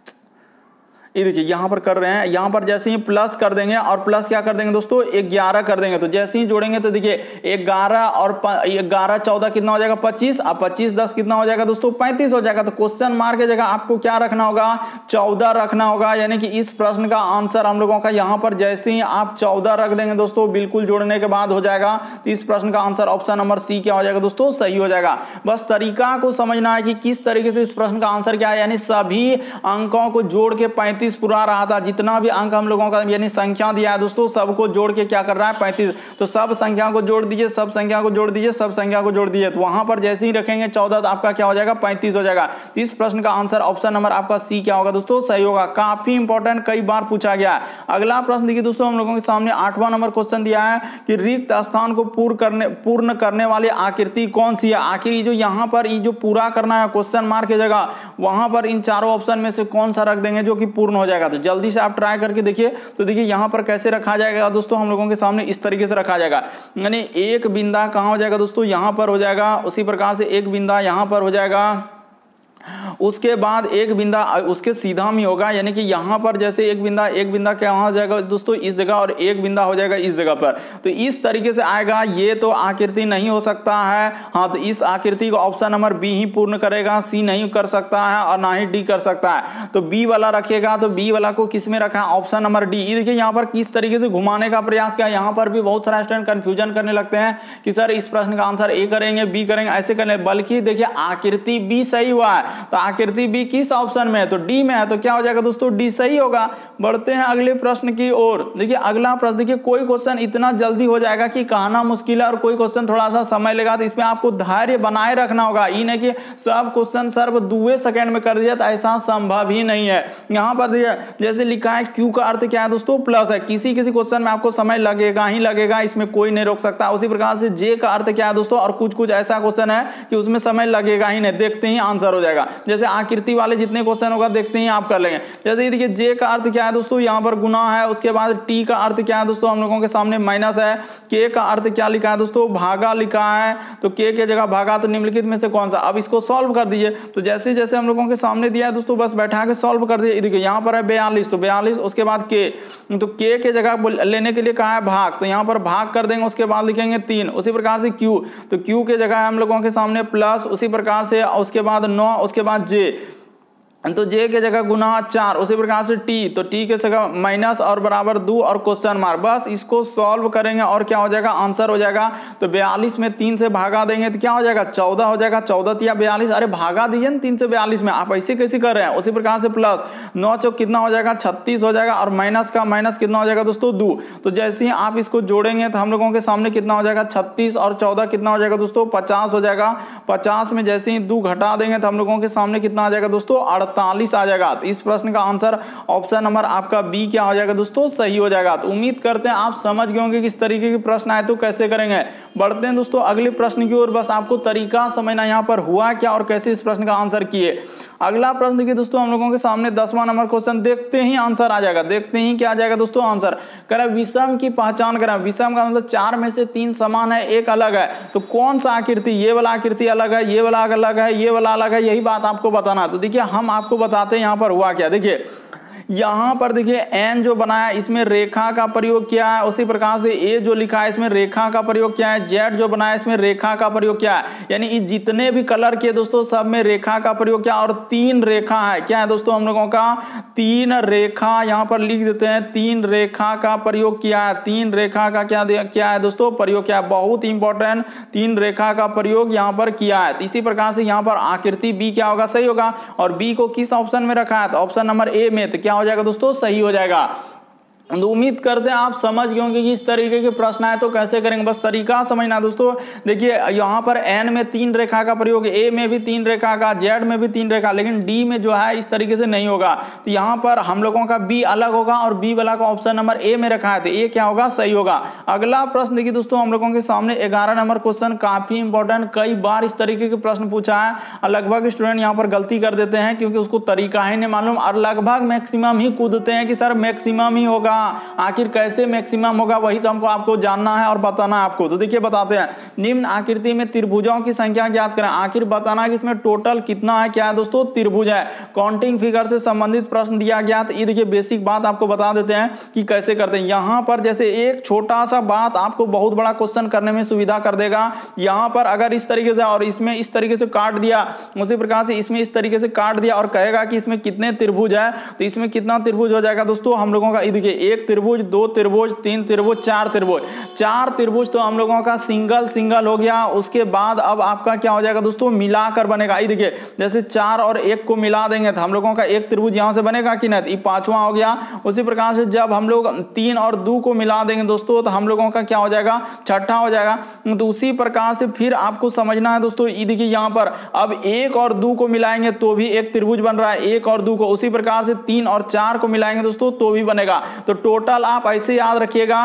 ये देखिए यहाँ पर कर रहे हैं, यहाँ पर जैसे ही प्लस कर देंगे और प्लस क्या कर देंगे दोस्तों ग्यारह कर देंगे, तो जैसे ही जोड़ेंगे तो देखिए ग्यारह और ग्यारह चौदह कितना हो जाएगा पच्चीस, अब पच्चीस दस कितना हो जाएगा दोस्तों पैंतीस हो जाएगा। तो क्वेश्चन मार्क की जगह आपको क्या रखना होगा, चौदह रखना होगा, यानी कि इस प्रश्न का आंसर हम लोगों का यहाँ पर जैसे ही आप चौदह रख देंगे दोस्तों बिल्कुल जोड़ने के बाद हो जाएगा। तो इस प्रश्न का आंसर ऑप्शन नंबर सी क्या हो जाएगा दोस्तों, सही हो जाएगा। बस तरीका को समझना है कि किस तरीके से इस प्रश्न का आंसर क्या है, यानी सभी अंकों को जोड़ के पैंतीस पूरा रहा था, जितना भी अंक हम लोगों का यानी संख्या दिया है दोस्तों सबको जोड़ के क्या कर रहा है पैंतीस, तो सब संख्या को जोड़ दीजिए, सब संख्या को जोड़ दीजिए, सब संख्या को जोड़ दीजिए, तो वहां पर जैसे ही रखेंगे चौदह तो आपका क्या हो जाएगा पैंतीस हो जाएगा। तो इस प्रश्न का आंसर ऑप्शन नंबर आपका सी क्या होगा दोस्तों, सही होगा। काफी इंपॉर्टेंट, कई बार पूछा गया है। अगला प्रश्न देखिए दोस्तों हम लोगों के सामने आठवां नंबर क्वेश्चन दिया है कि रिक्त स्थान को पूर्ण करने पूर्ण करने वाली आकृति कौन सी है। आखिर जो यहाँ पर ये जो पूरा करना है क्वेश्चन मार्क की जगह, वहां पर इन चारों ऑप्शन में से कौन सा रख देंगे जो कि पूर्ण हो जाएगा। तो जल्दी से आप ट्राई करके देखिए। तो देखिए यहाँ पर कैसे रखा जाएगा दोस्तों, हम लोगों के सामने इस तरीके से रखा जाएगा, यानी एक बिंदा कहाँ हो जाएगा दोस्तों, यहाँ पर हो जाएगा, उसी प्रकार से एक बिंदा यहाँ पर हो जाएगा, उसके बाद एक बिंदा उसके सीधा में होगा, यानी कि यहाँ पर जैसे एक बिंदा एक बिंदा क्या हो जाएगा दोस्तों इस जगह, और एक बिंदा हो जाएगा इस जगह पर। तो इस तरीके से आएगा, ये तो आकृति नहीं हो सकता है। हाँ, तो इस आकृति को ऑप्शन नंबर बी ही पूर्ण करेगा, सी नहीं कर सकता है और ना ही डी कर सकता है। तो बी वाला रखेगा, तो बी वाला को किस में रखा, ऑप्शन नंबर डी। देखिए यहाँ पर किस तरीके से घुमाने का प्रयास किया, यहाँ पर भी बहुत सारा स्टूडेंट कंफ्यूजन करने लगते हैं कि सर इस प्रश्न का आंसर ए करेंगे बी करेंगे, ऐसे करेंगे, बल्कि देखिए आकृति बी सही हुआ है। तो तो आकृति बी किस ऑप्शन में है, तो डी में है, तो क्या हो जाएगा दोस्तों, डी सही होगा। बढ़ते हैं अगले प्रश्न की ओर। देखिए अगला प्रश्न, देखिए कोई क्वेश्चन इतना जल्दी हो जाएगा कि कहना मुश्किल है और कोई क्वेश्चन थोड़ा सा समय लेगा, तो इसमें आपको धैर्य बनाए रखना होगा। ये नहीं कि सब क्वेश्चन सर्व दुए सेकंड में कर दिया, तो ऐसा संभव ही नहीं है। यहाँ पर जैसे लिखा है क्यू का अर्थ क्या है दोस्तों, प्लस है, किसी किसी क्वेश्चन में आपको समय लगेगा ही लगेगा, इसमें कोई नहीं रोक सकता। उसी प्रकार से जे का अर्थ क्या है दोस्तों, और कुछ कुछ ऐसा क्वेश्चन है कि उसमें समय लगेगा ही नहीं, देखते ही आंसर हो जाएगा। जैसे आकृति वाले जितने क्वेश्चन होगा देखते ही आप कर लेंगे। जैसे ये देखिए जे का अर्थ क्या है दोस्तों, यहाँ पर गुना है। उसके बाद टी का अर्थ क्या है दोस्तों, हम लोगों के सामने माइनस है। के का अर्थ क्या लिखा है दोस्तों, भागा लिखा है, तो के के जगह भागा, तो निम्नलिखित में से कौन सा। अब इसको सॉल्व कर दीजिए, तो जैसे जैसे हम लोगों के सामने दिया है दोस्तों बस बैठा के सॉल्व कर दीजिए। देखिए यहाँ पर है बयालीस, तो बयालीस, उसके बाद के, तो के के जगह लेने के लिए कहा है भाग, तो यहाँ पर भाग कर देंगे, उसके बाद लिखेंगे तीन। उसी प्रकार से क्यू, तो क्यू के जगह हम लोगों के सामने प्लस, उसी प्रकार से उसके बाद नौ, उसके बाद जे, तो जे के जगह गुना चार। उसी प्रकार से टी, तो टी के जगह माइनस और बराबर दो और क्वेश्चन मार्क। बस इसको सॉल्व करेंगे और क्या हो जाएगा, आंसर हो जाएगा। तो बयालीस में तीन से भागा देंगे तो क्या हो जाएगा, चौदह हो जाएगा। चौदह या बयालीस, अरे भागा दीजिए ना तीन से बयालीस में, आप ऐसे कैसे कर रहे हैं। उसी प्रकार से प्लस नौ चौक कितना हो जाएगा, छत्तीस हो जाएगा, और माइनस का माइनस कितना हो जाएगा दोस्तों, दो। तो जैसे ही आप इसको जोड़ेंगे तो हम लोगों के सामने कितना हो जाएगा, छत्तीस और चौदह कितना हो जाएगा दोस्तों, पचास हो जाएगा। पचास में जैसे ही दो घटा देंगे तो हम लोगों के सामने कितना आ जाएगा दोस्तों, अड़तालीस आ जाएगा। तो इस प्रश्न का आंसर ऑप्शन नंबर आपका बी क्या हो जाएगा दोस्तों, सही हो जाएगा। तो उम्मीद करते हैं आप समझ गए होंगे कि इस तरीके के प्रश्न आए तो कैसे करेंगे। बढ़ते हैं दोस्तों अगले प्रश्न की ओर। बस आपको तरीका समझना यहाँ पर हुआ क्या और कैसे इस प्रश्न का आंसर किए। अगला प्रश्न देखिए दोस्तों, हम लोगों के सामने दसवां नंबर क्वेश्चन, देखते ही आंसर आ जाएगा। देखते ही क्या आ जाएगा दोस्तों, आंसर। करें विषम की पहचान करें। विषम का मतलब चार में से तीन समान है, एक अलग है। तो कौन सा आकृति, ये वाला आकृति अलग है, ये वाला अलग है, ये वाला अलग है, यही बात आपको बताना। तो देखिए हम आपको बताते हैं यहाँ पर हुआ क्या। देखिए यहाँ पर देखिए एन जो बनाया इसमें रेखा का प्रयोग किया है। उसी प्रकार से ए जो लिखा है इसमें रेखा का प्रयोग किया है। जेड जो बनाया इसमें रेखा का प्रयोग किया है। यानी जितने भी कलर किए दोस्तों सब में रेखा का प्रयोग किया। और तीन रेखा है, क्या है दोस्तों हम लोगों का, तीन रेखा यहाँ पर लिख देते हैं। तीन रेखा का प्रयोग किया है। तीन रेखा का क्या क्या है दोस्तों, प्रयोग किया है। बहुत इंपॉर्टेंट, तीन रेखा का प्रयोग यहाँ पर किया है। इसी प्रकार से यहाँ पर आकृति बी क्या होगा, सही होगा। और बी को किस ऑप्शन में रखा है, तो ऑप्शन नंबर ए में, तो क्या हो जाएगा दोस्तों, सही हो जाएगा। तो उम्मीद करते हैं आप समझ गए होंगे कि इस तरीके के प्रश्न आए तो कैसे करेंगे। बस तरीका समझना दोस्तों। देखिए यहाँ पर एन में तीन रेखा का प्रयोग, ए में भी तीन रेखा का, जेड में भी तीन रेखा, लेकिन डी में जो है इस तरीके से नहीं होगा। तो यहाँ पर हम लोगों का बी अलग होगा और बी वाला का ऑप्शन नंबर ए में रखा है, तो ए क्या होगा, सही होगा। अगला प्रश्न देखिए दोस्तों, हम लोगों के सामने ग्यारह नंबर क्वेश्चन, काफी इंपॉर्टेंट, कई बार इस तरीके के प्रश्न पूछा है। लगभग स्टूडेंट यहाँ पर गलती कर देते हैं क्योंकि उसको तरीका ही नहीं मालूम, और लगभग मैक्सिमम ही कूदते हैं कि सर मैक्सिमम ही होगा। आखिर कैसे मैक्सिमम होगा वही तो हमको आपको जानना है और बताना है आपको। तो देखिए बताते हैं, निम्न आकृति में त्रिभुजों की संख्या ज्ञात करें। आखिर बताना है कि इसमें टोटल कितना है, क्या है दोस्तों, त्रिभुज है। काउंटिंग फिगर से संबंधित प्रश्न दिया गया। तो ये देखिए बेसिक बात आपको बता देते हैं कि कैसे करते हैं। यहाँ पर जैसे एक छोटा सा बात आपको बहुत बड़ा क्वेश्चन करने में सुविधा कर देगा। यहाँ पर अगर इस तरीके से और इसमें इस तरीके से काट दिया, उसी प्रकार से इसमें इस तरीके से काट दिया और कहेगा कि इसमें कितने त्रिभुज है, तो इसमें कितना त्रिभुज हो जाएगा दोस्तों हम लोगों का। ये देखिए एक त्रिभुज, दो त्रिभुज, तीन त्रिभुज, चार त्रिभुज। चार त्रिभुज तो हम लोगों का सिंगल सिंगल हो गया। उसके बाद अब आपका क्या हो जाएगा दोस्तों, मिलाकर बनेगा। ये देखिए जैसे चार और एक को मिला देंगे तो हम लोगों का एक त्रिभुज यहां से बनेगा कि नहीं, ये पांचवा हो गया। उसी प्रकार से जब हम लोग तीन और दो को मिला देंगे दोस्तों तो हम लोगों का क्या हो जाएगा, छठा हो जाएगा। तो उसी प्रकार से फिर आपको समझना है दोस्तों, ये देखिए यहाँ पर अब एक और दो को मिलाएंगे तो भी एक त्रिभुज बन रहा है, एक और दो को। उसी प्रकार से तीन और चार को मिलाएंगे दोस्तों तो भी बनेगा। तो टोटल आप ऐसे याद रखिएगा,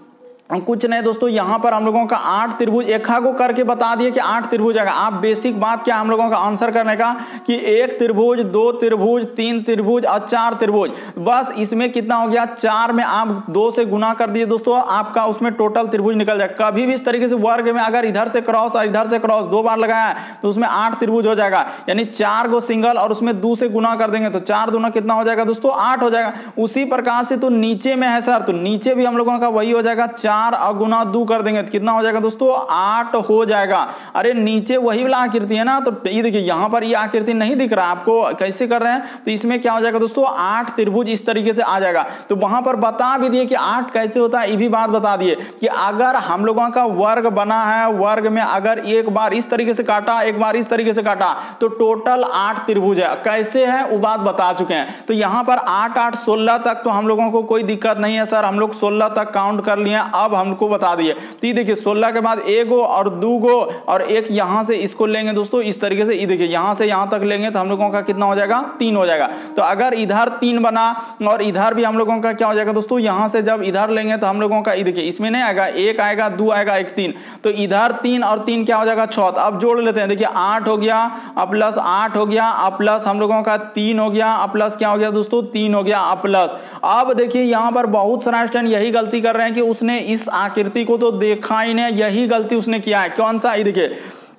कुछ नहीं दोस्तों, यहाँ पर हम लोगों का आठ त्रिभुज एक को करके बता दिए कि आठ त्रिभुज आएगा। आप बेसिक बात क्या हम लोगों का आंसर करने का कि एक त्रिभुज, दो त्रिभुज, तीन त्रिभुज और चार त्रिभुज। बस इसमें कितना हो गया, चार में आप दो से गुना कर दिए दोस्तों, आपका उसमें टोटल त्रिभुज निकल जाए। कभी भी इस तरीके से वर्ग में अगर इधर से क्रॉस और इधर से क्रॉस दो बार लगाया तो उसमें आठ त्रिभुज हो जाएगा। यानी चार को सिंगल और उसमें दो से गुना कर देंगे तो चार दूना कितना हो जाएगा दोस्तों, आठ हो जाएगा। उसी प्रकार से तो नीचे में है सर, तो नीचे भी हम लोगों का वही हो जाएगा, चार चार अगुना दो कर देंगे तो कितना हो जाएगा दोस्तों, आठ हो जाएगा। अरे नीचे वही वाला आकृति है ना, तो ये देखिए यहाँ पर ये आकृति नहीं दिख रहा आपको, कैसे कर रहे हैं, तो इसमें क्या हो जाएगा दोस्तों, आठ त्रिभुज इस तरीके से आ जाएगा। तो वहां पर बता भी दिए कि आठ कैसे होता है, ये भी बात बता दिए कि अगर हम लोगों का वर्ग बना है, वर्ग में अगर एक बार इस तरीके से काटा, एक बार इस तरीके से काटा, तो टोटल आठ त्रिभुज है। कैसे है वो बात बता चुके हैं। तो यहाँ पर आठ आठ सोलह तक तो हम लोगों को कोई दिक्कत नहीं है सर, हम लोग सोलह तक काउंट कर लिए, अब हमको बता दिए। तो ये देखिए सोलह के बाद एक गो और दो गो और एक यहाँ से इसको लेंगे दोस्तों इस तरीके से, ये देखिए यहाँ से यहाँ तक लेंगे तो हम लोगों का कितना हो जाएगा, तीन हो जाएगा। तो अगर इधर तीन बना और इधर भी हम लोगों का क्या हो जाएगा दोस्तों, यहाँ से जब इधर लेंगे तो हम लोगों का ये देखिए इसमें नहीं आएगा, एक आएगा, दो आएगा, एक तीन, तो इधर तीन और तीन क्या हो जाएगा, छह। अब जोड़ लेते हैं, देखिए आठ हो गया, अब प्लस आठ हो गया, अब प्लस हम लोगों का तीन हो गया, अब प्लस क्या हो गया दोस्तों, तीन हो गया, अब प्लस। अब देखिए यहाँ पर बहुत सारा स्टूडेंट यही गलती कर रहे हैं कि उसने इस आकृति को तो देखा ही नहीं, यही गलती उसने किया है। कौन सा, ये देखिए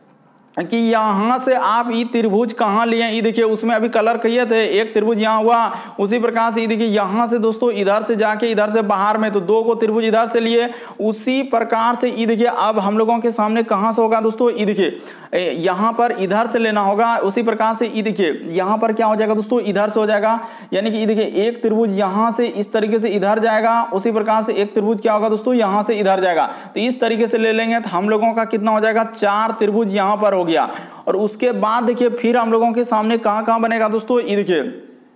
कि यहां से आप ये त्रिभुज कहां लिए, ये देखिए उसमें अभी कलर किए थे, एक त्रिभुज यहां हुआ, उसी प्रकार से ये देखिए यहां से दोस्तों इधर से जाके इधर से बाहर में, तो दो को त्रिभुज इधर से लिए, उसी प्रकार से ये देखिए अब हम लोगों के सामने कहां से होगा दोस्तों, ये देखिए यहां पर इधर से लेना होगा, उसी प्रकार से ये देखिए यहां पर क्या हो जाएगा दोस्तों, इधर से हो जाएगा, यानी कि ये देखिए एक त्रिभुज यहां से इस तरीके से इधर जाएगा, उसी प्रकार से एक त्रिभुज क्या होगा दोस्तों, यहां से इधर जाएगा। तो इस तरीके से ले लेंगे तो हम लोगों का कितना हो जाएगा, चार त्रिभुज यहां पर हो गया। और उसके बाद देखिए फिर हम लोगों के सामने कहां कहां बनेगा दोस्तों, ये देखिए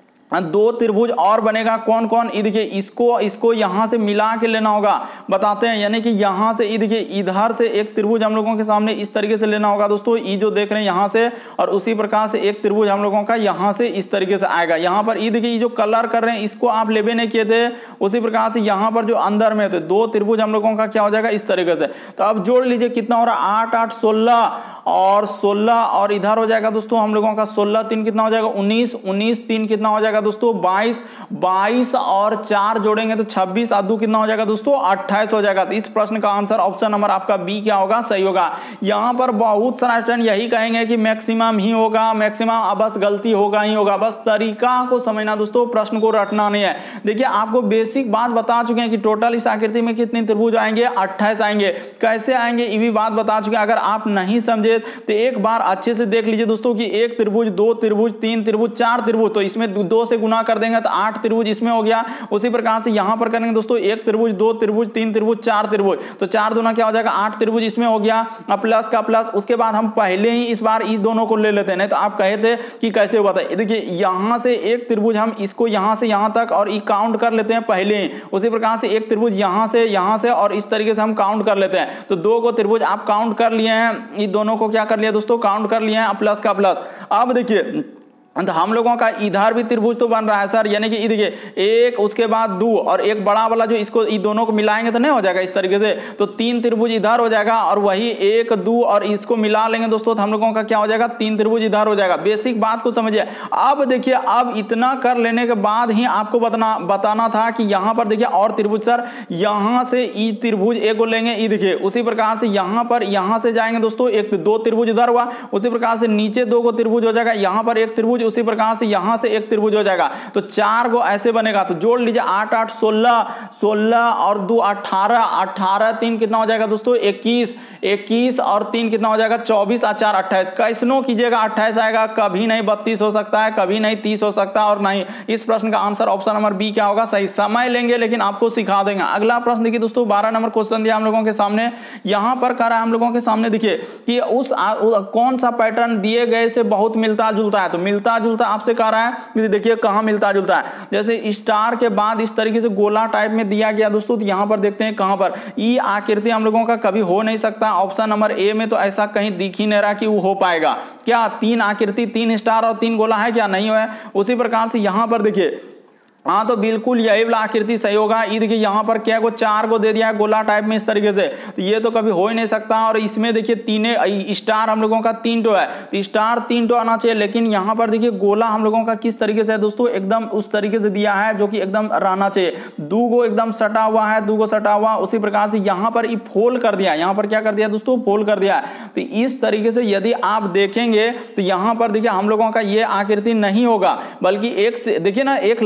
दो त्रिभुज और बनेगा, कौन कौन, ये देखिए इसको इसको यहां से मिला के लेना होगा, बताते हैं, यानी कि यहां से ये देखिए इधर से एक त्रिभुज हम लोगों के सामने इस तरीके से लेना होगा दोस्तों, ये जो देख रहे हैं यहां से, और उसी प्रकार से एक त्रिभुज हम लोगों का यहां से इस तरीके से आएगा। यहां पर ये देखिए ये जो कलर कर रहे हैं इसको आप लेबे नहीं किए थे, उसी प्रकार से यहां पर जो अंदर में थे दो त्रिभुज हम लोगों का क्या हो जाएगा, इस तरीके से। तो अब जोड़ लीजिए कितना हो रहा है, आठ आठ सोलह और सोलह और इधर हो जाएगा दोस्तों हम लोगों का सोलह तीन कितना हो जाएगा, उन्नीस, उन्नीस तीन कितना हो जाएगा दोस्तों, बाईस, बाईस और चार जोड़ेंगे तो छब्बीस, और दो कितना हो जाएगा दोस्तों, अट्ठाईस हो जाएगा। तो इस प्रश्न का आंसर ऑप्शन नंबर आपका बी क्या होगा, सही होगा। यहां पर बहुत सारा स्टूडेंट यही कहेंगे कि मैक्सिमम ही होगा, मैक्सिमम, बस गलती होगा ही होगा, बस तरीका को समझना दोस्तों, प्रश्न को रटना नहीं है। देखिए आपको बेसिक बात बता चुके हैं कि टोटल इस आकृति में कितने त्रिभुज आएंगे, अट्ठाईस आएंगे, कैसे आएंगे ये भी बात बता चुके हैं। अगर आप नहीं समझे तो एक बार अच्छे से देख लीजिए दोस्तों कि एक त्रिभुज, दो त्रिभुज, तीन त्रिभुज, चार त्रिभुज, तो इसमें दो से गुना कर देंगे तो आठ त्रिभुज इसमें हो गया। उसी प्रकार से यहां पर करेंगे दोस्तों एक त्रिभुज, दो त्रिभुज, तीन त्रिभुज, चार त्रिभुज, तो चार दूना क्या हो जाएगा, आठ त्रिभुज इसमें हो गया, प्लस का प्लस। उसके बाद हम पहले ही इस बार इस दोनों को ले लेते हैं, नहीं तो आप कहे थे कि कैसे हुआ था। देखिए यहां से एक त्रिभुज हम इसको यहां से यहां तक और ये काउंट कर लेते हैं पहले ही, उसी प्रकार से एक त्रिभुज यहां से यहां से और इस तरीके से हम काउंट कर लेते हैं। तो दो को त्रिभुज आप काउंट कर लिए हैं, इन दोनों को क्या कर लिया दोस्तों, काउंट कर लिए हैं, प्लस का प्लस। अब देखिए तो हम लोगों का इधर भी त्रिभुज तो बन रहा है सर, यानी कि देखिए एक, उसके बाद दो और एक बड़ा वाला जो इसको इन दोनों को मिलाएंगे तो नहीं हो जाएगा इस तरीके से, तो तीन त्रिभुज इधर हो जाएगा, और वही एक, दो और इसको मिला लेंगे दोस्तों तो हम लोगों का क्या हो जाएगा, तीन त्रिभुज इधर हो जाएगा। बेसिक बात को समझिए। अब देखिए अब इतना कर लेने के बाद ही आपको बताना बताना था कि यहाँ पर देखिए और त्रिभुज सर, यहाँ से ई त्रिभुज एक को लेंगे, ई देखिए उसी प्रकार से यहाँ पर यहाँ से जाएंगे दोस्तों, एक दो त्रिभुज इधर हुआ, उसी प्रकार से नीचे दो को त्रिभुज हो जाएगा, यहाँ पर एक त्रिभुज, उसी प्रकार से यहां से एक त्रिभुज हो जाएगा, तो चार गो ऐसे बनेगा। तो जोड़ लीजिए आठ आठ सोलह, सोलह और दो अठारह, अठारह तीन कितना हो जाएगा दोस्तों, इक्कीस, इक्कीस और तीन कितना हो जाएगा, चौबीस और चार अट्ठाईस। कैसनो कीजिएगा अट्ठाईस आएगा, कभी नहीं बत्तीस हो सकता है, कभी नहीं तीस हो सकता है, और नहीं इस प्रश्न का आंसर ऑप्शन नंबर बी क्या होगा, सही। समय लेंगे लेकिन आपको सिखा देंगे। अगला प्रश्न देखिए दोस्तों, बारह नंबर क्वेश्चन दिया हम लोगों के सामने, यहां पर कह रहा है हम लोगों के सामने देखिए कि उस आ, उ, कौन सा पैटर्न दिए गए से बहुत मिलता जुलता है। तो मिलता जुलता आपसे कह रहा है, देखिए कहां मिलता जुलता है, जैसे स्टार के बाद इस तरीके से गोला टाइप में दिया गया दोस्तों, तो यहां पर देखते हैं कहां पर ई आकृति हम लोगों का कभी हो नहीं सकता। ऑप्शन नंबर ए में तो ऐसा कहीं दिख ही नहीं रहा कि वो हो पाएगा। क्या तीन आकृति, तीन स्टार और तीन गोला है क्या, नहीं है। उसी प्रकार से यहां पर देखिए हाँ तो बिल्कुल यही वाला आकृति सही होगा। ये देखिए यहाँ पर क्या को चार को दे दिया है गोला टाइप में इस तरीके से, तो ये तो कभी हो ही नहीं सकता। और इसमें देखिए तीन स्टार हम लोगों का तीन टो है, तो स्टार तीन टो आना चाहिए, लेकिन यहाँ पर देखिए गोला हम लोगों का किस तरीके से है दोस्तों, एकदम उस तरीके से दिया है जो कि एकदम रहना चाहिए। दो गो एकदम सटा हुआ है, दो गो सटा हुआ, उसी प्रकार से यहाँ पर ये फोल्ड कर दिया, यहाँ पर क्या कर दिया दोस्तों, फोल्ड कर दिया। तो इस तरीके से यदि आप देखेंगे तो यहाँ पर देखिए हम लोगों का ये आकृति नहीं होगा, बल्कि एक देखिए ना एक लाइन में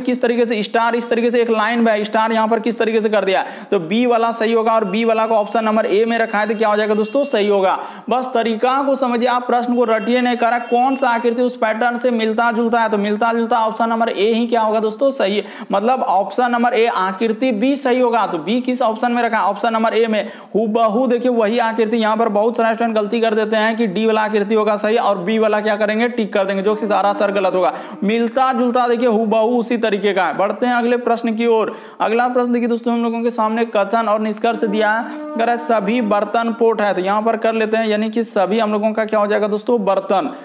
किस तरीके से स्टार, इस तरीके से एक लाइन में स्टार यहाँ पर किस तरीके से कर दिया, तो बी वाला सही होगा और बी वाला को ऑप्शन नंबर ए में रखा है तो क्या हो जाएगा दोस्तों, सही होगा। बस तरीका को समझिए, आप प्रश्न को रटिए नहीं, करा कौन सा आकृति उस पैटर्न से मिलता जुलता है, तो मिलता जुलता ऑप्शन नंबर ए ही क्या होगा दोस्तों, सही है। मतलब ऑप्शन नंबर ए आकृति बी सही होगा, तो बी किस ऑप्शन में रखा है, ऑप्शन नंबर ए में। हूबहू देखिए वही आकृति, यहाँ पर बहुत सारे स्टूडेंट गलती कर देते हैं कि डी वाला आकृति होगा सही और बी वाला क्या करेंगे, टिक कर देंगे, जो कि सारा सर गलत होगा। मिलता जुलता देखिए हूबहू उसी तरीके का है। बढ़ते हैं अगले प्रश्न की ओर। अगला प्रश्न देखिए दोस्तों, हम लोगों के सामने कथन और निष्कर्ष दिया है, अगर सभी बर्तन पोट है तो यहाँ पर कर लेते हैं, यानी कि सभी हम लोगों का क्या हो जाएगा दोस्तों, बर्तन।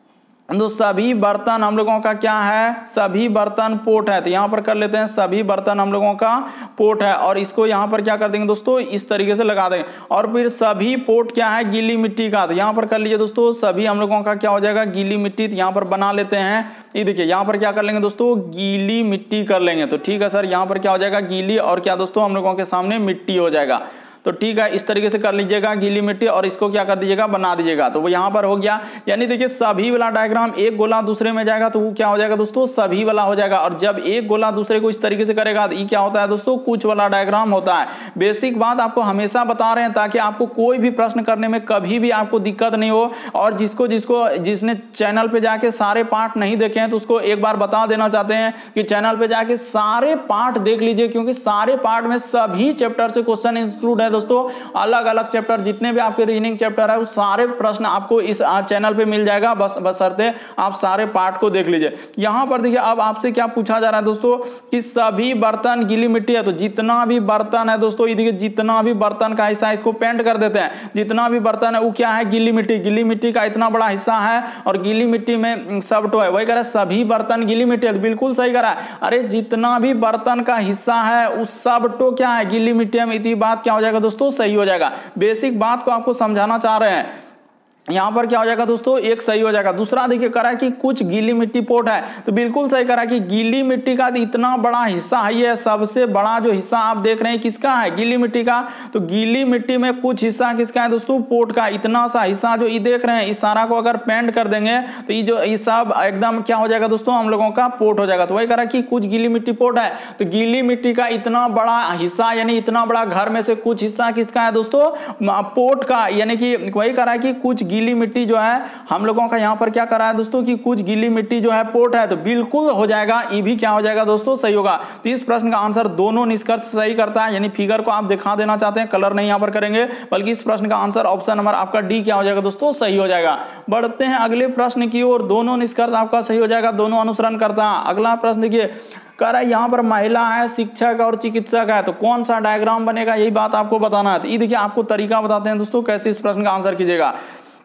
तो सभी बर्तन हम लोगों का क्या है, सभी बर्तन पोट है, तो यहाँ पर कर लेते हैं सभी बर्तन हम लोगों का पोट है, और इसको यहाँ पर क्या कर देंगे दोस्तों, इस तरीके से लगा देंगे। और फिर सभी पोट क्या है, गीली मिट्टी का, तो यहाँ पर कर लीजिए दोस्तों सभी हम लोगों का क्या हो जाएगा, गीली मिट्टी। तो यहाँ पर बना लेते हैं, ये देखिए यहाँ पर क्या कर लेंगे दोस्तों, गीली मिट्टी कर लेंगे। तो ठीक है सर, यहाँ पर क्या हो जाएगा, गीली और क्या दोस्तों हम लोगों के सामने मिट्टी हो जाएगा। तो ठीक है, इस तरीके से कर लीजिएगा गीली मिट्टी, और इसको क्या कर दीजिएगा, बना दीजिएगा। तो वो यहाँ पर हो गया, यानी देखिए सभी वाला डायग्राम एक गोला दूसरे में जाएगा तो वो क्या हो जाएगा दोस्तों, सभी वाला हो जाएगा। और जब एक गोला दूसरे को इस तरीके से करेगा तो ये क्या होता है दोस्तों, कुछ वाला डायग्राम होता है। बेसिक बात आपको हमेशा बता रहे हैं ताकि आपको कोई भी प्रश्न करने में कभी भी आपको दिक्कत नहीं हो। और जिसको जिसको जिसने चैनल पे जाके सारे पार्ट नहीं देखे हैं तो उसको एक बार बता देना चाहते हैं कि चैनल पे जाके सारे पार्ट देख लीजिए, क्योंकि सारे पार्ट में सभी चैप्टर से क्वेश्चन इंक्लूड है दोस्तों। अलग अलग चैप्टर जितने भी आपके रीजनिंग चैप्टर है वो सारे प्रश्न आपको इस चैनल पे मिल जाएगा, बस बशर्ते आप सारे पार्ट को देख लीजिए। यहां पर देखिए अब आपसे क्या पूछा जा रहा है दोस्तों कि सभी बर्तन गीली मिट्टी है, तो जितना भी बर्तन है दोस्तों, ये देखिए जितना भी बर्तन का हिस्सा, इसको पेंट कर देते हैं, जितना भी बर्तन है वो क्या है, गीली मिट्टी। गीली मिट्टी का इतना बड़ा हिस्सा है और गीली मिट्टी में सबटो है, वही कह रहा है सभी बर्तन गीली मिट्टी है, तो बिल्कुल सही करा है। अरे जितना भी बर्तन का हिस्सा है उस सबटो क्या है, गीली मिट्टी में, इतनी बात क्या हो जाएगा दोस्तों, सही हो जाएगा। बेसिक बात को आपको समझाना चाह रहे हैं। यहां पर क्या हो जाएगा दोस्तों, एक सही हो जाएगा। दूसरा देखिए करा है कि कुछ गीली मिट्टी पोट है, तो बिल्कुल सही करा कि गीली मिट्टी का इतना बड़ा हिस्सा है, ये सबसे बड़ा जो हिस्सा आप देख रहे हैं किसका है, गीली मिट्टी का। तो गीली मिट्टी में कुछ हिस्सा किसका है दोस्तों, पोट का। इतना सा हिस्सा जो ये देख रहे हैं, इस सारा को अगर पेंट कर देंगे तो ये जो ये सब एकदम क्या हो जाएगा दोस्तों, हम लोगों का पोट हो जाएगा। तो वही करा कि कुछ गीली मिट्टी पोट है, तो गीली मिट्टी का इतना बड़ा हिस्सा, यानी इतना बड़ा घर में से कुछ हिस्सा किसका है दोस्तों, पोट का। यानी कि वही करा कि कुछ गीली मिट्टी जो है हम लोगों का यहाँ पर क्या करा है दोस्तों कि कुछ गीली मिट्टी जो है पोट है, तो बिल्कुल हो जाएगा, ये भी क्या हो जाएगा दोस्तों, सही होगा। तो इस प्रश्न का आंसर दोनों निष्कर्ष सही करता है, यानी फिगर को आप दिखा देना चाहते हैं, कलर नहीं यहाँ पर करेंगे, बल्कि इस प्रश्न का आंसर ऑप्शन नंबर आपका डी क्या हो जाएगा दोस्तों, सही हो जाएगा। बढ़ते हैं अगले प्रश्न की ओर। दोनों निष्कर्ष आपका सही हो जाएगा, दोनों अनुसरण करता है। अगला प्रश्न देखिए कह रहा है यहाँ पर महिला है, शिक्षक और चिकित्सक है, तो कौन सा डायग्राम बनेगा, यही बात आपको बताना है। तो ये देखिए आपको तरीका बताते हैं दोस्तों कैसे इस प्रश्न का आंसर कीजिएगा।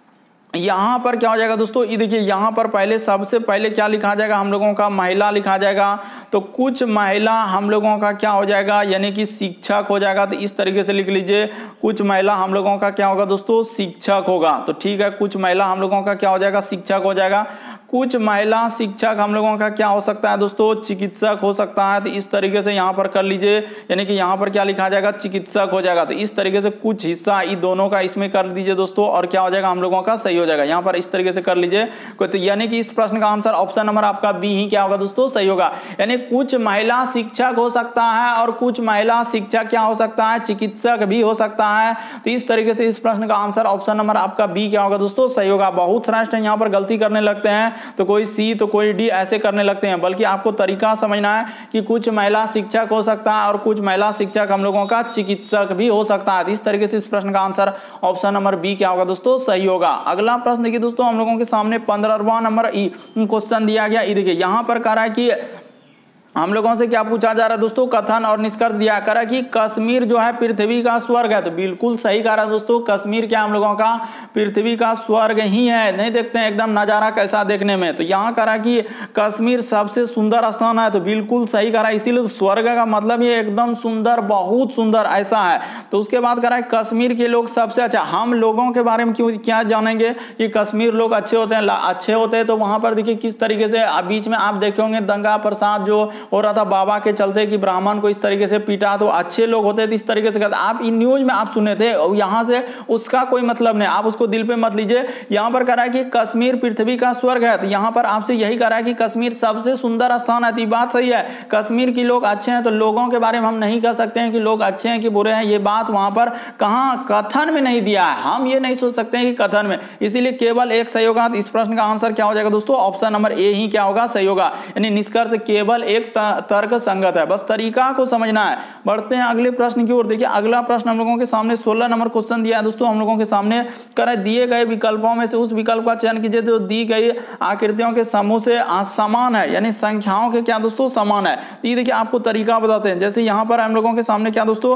यहां पर क्या हो जाएगा दोस्तों, ये देखिए यहां पर पहले सबसे पहले क्या लिखा जाएगा, हम लोगों का महिला लिखा जाएगा। तो कुछ महिला हम लोगों का क्या हो जाएगा, यानी कि शिक्षक हो जाएगा। तो इस तरीके से लिख लीजिए, कुछ महिला हम लोगों का क्या होगा दोस्तों, शिक्षक होगा। तो ठीक है, कुछ महिला हम लोगों का क्या हो जाएगा, शिक्षक हो जाएगा। कुछ महिला शिक्षक हम लोगों का क्या हो सकता है दोस्तों, चिकित्सक हो सकता है। तो इस तरीके से यहाँ पर कर लीजिए, यानी कि यहाँ पर क्या लिखा जाएगा, चिकित्सक हो जाएगा। तो इस तरीके से कुछ हिस्सा ये दोनों का इसमें कर दीजिए दोस्तों, और क्या हो जाएगा, हम लोगों का सही हो जाएगा। यहाँ पर इस तरीके से कर लीजिए, तो यानी कि इस प्रश्न का आंसर ऑप्शन नंबर आपका बी ही क्या होगा दोस्तों, सही होगा। यानी कुछ महिला शिक्षक हो सकता है और कुछ महिला शिक्षक क्या हो सकता है, चिकित्सक भी हो सकता है। तो इस तरीके से इस प्रश्न का आंसर ऑप्शन नंबर आपका बी क्या होगा दोस्तों, सही होगा। बहुत सारे स्टूडेंट यहाँ पर गलती करने लगते हैं, तो कोई सी तो कोई डी ऐसे करने लगते हैं, बल्कि आपको तरीका समझना है कि कुछ महिला शिक्षक हो सकता है और कुछ महिला शिक्षक हम लोगों का चिकित्सक भी हो सकता है। इस तरीके से इस प्रश्न का आंसर ऑप्शन नंबर बी क्या होगा दोस्तों, सही होगा। अगला प्रश्न देखिए दोस्तों, हम लोगों के सामने पंद्रहवां नंबर क्वेश्चन दिया गया। ये देखिए यहाँ पर कह रहा है कि हम लोगों से क्या पूछा जा रहा है दोस्तों, कथन और निष्कर्ष दिया करा कि कश्मीर जो है पृथ्वी का स्वर्ग है। तो बिल्कुल सही कह रहा है दोस्तों, कश्मीर क्या हम लोगों का पृथ्वी का स्वर्ग ही है। नहीं देखते हैं एकदम नजारा कैसा देखने में। तो यहाँ करा कि कश्मीर सबसे सुंदर स्थान है, तो बिल्कुल सही करा। इसीलिए तो स्वर्ग का मतलब ये एकदम सुंदर, बहुत सुंदर ऐसा है। तो उसके बाद करा कश्मीर के लोग सबसे अच्छा। हम लोगों के बारे में क्यों क्या जानेंगे कि कश्मीर लोग अच्छे होते हैं, अच्छे होते हैं। तो वहां पर देखिए किस तरीके से बीच में आप देखे होंगे दंगा प्रसाद जो हो रहा था बाबा के चलते कि ब्राह्मण को इस तरीके से पीटा, तो अच्छे लोग होते थे इस तरीके से करते। आप इन न्यूज में आप सुने थे और यहाँ से उसका कोई मतलब नहीं, आप उसको दिल पे मत लीजिए। यहाँ पर कह रहा है कि कश्मीर पृथ्वी का स्वर्ग है, तो यहाँ पर आपसे यही कह रहा है कि कश्मीर सबसे सुंदर स्थान है। तो बात सही है, कश्मीर की लोग अच्छे हैं, तो लोगों के बारे में हम नहीं कह सकते हैं कि लोग अच्छे हैं कि बुरे हैं। ये बात वहां पर कहां कथन में नहीं दिया है, हम ये नहीं सोच सकते हैं कि कथन में, इसीलिए केवल एक सही होगा। इस प्रश्न का आंसर क्या हो जाएगा दोस्तों, ऑप्शन नंबर ए ही क्या होगा, सही होगा। यानी निष्कर्ष केवल एक तर्क संगत है, बस तरीका को समझना है। बढ़ते हैं अगले प्रश्न की ओर। देखिए अगला प्रश्न हम लोगों के सामने सोलह नंबर क्वेश्चन दिया है दोस्तों हम लोगों के सामने। कर दिए गए विकल्पों में से उस विकल्प का चयन कीजिए जो दी गई आकृतियों के समूह से समान है, यानी संख्याओं के क्या दोस्तों समान है। ये देखिए आपको तरीका बताते हैं। जैसे यहां पर हम लोगों के सामने क्या दोस्तों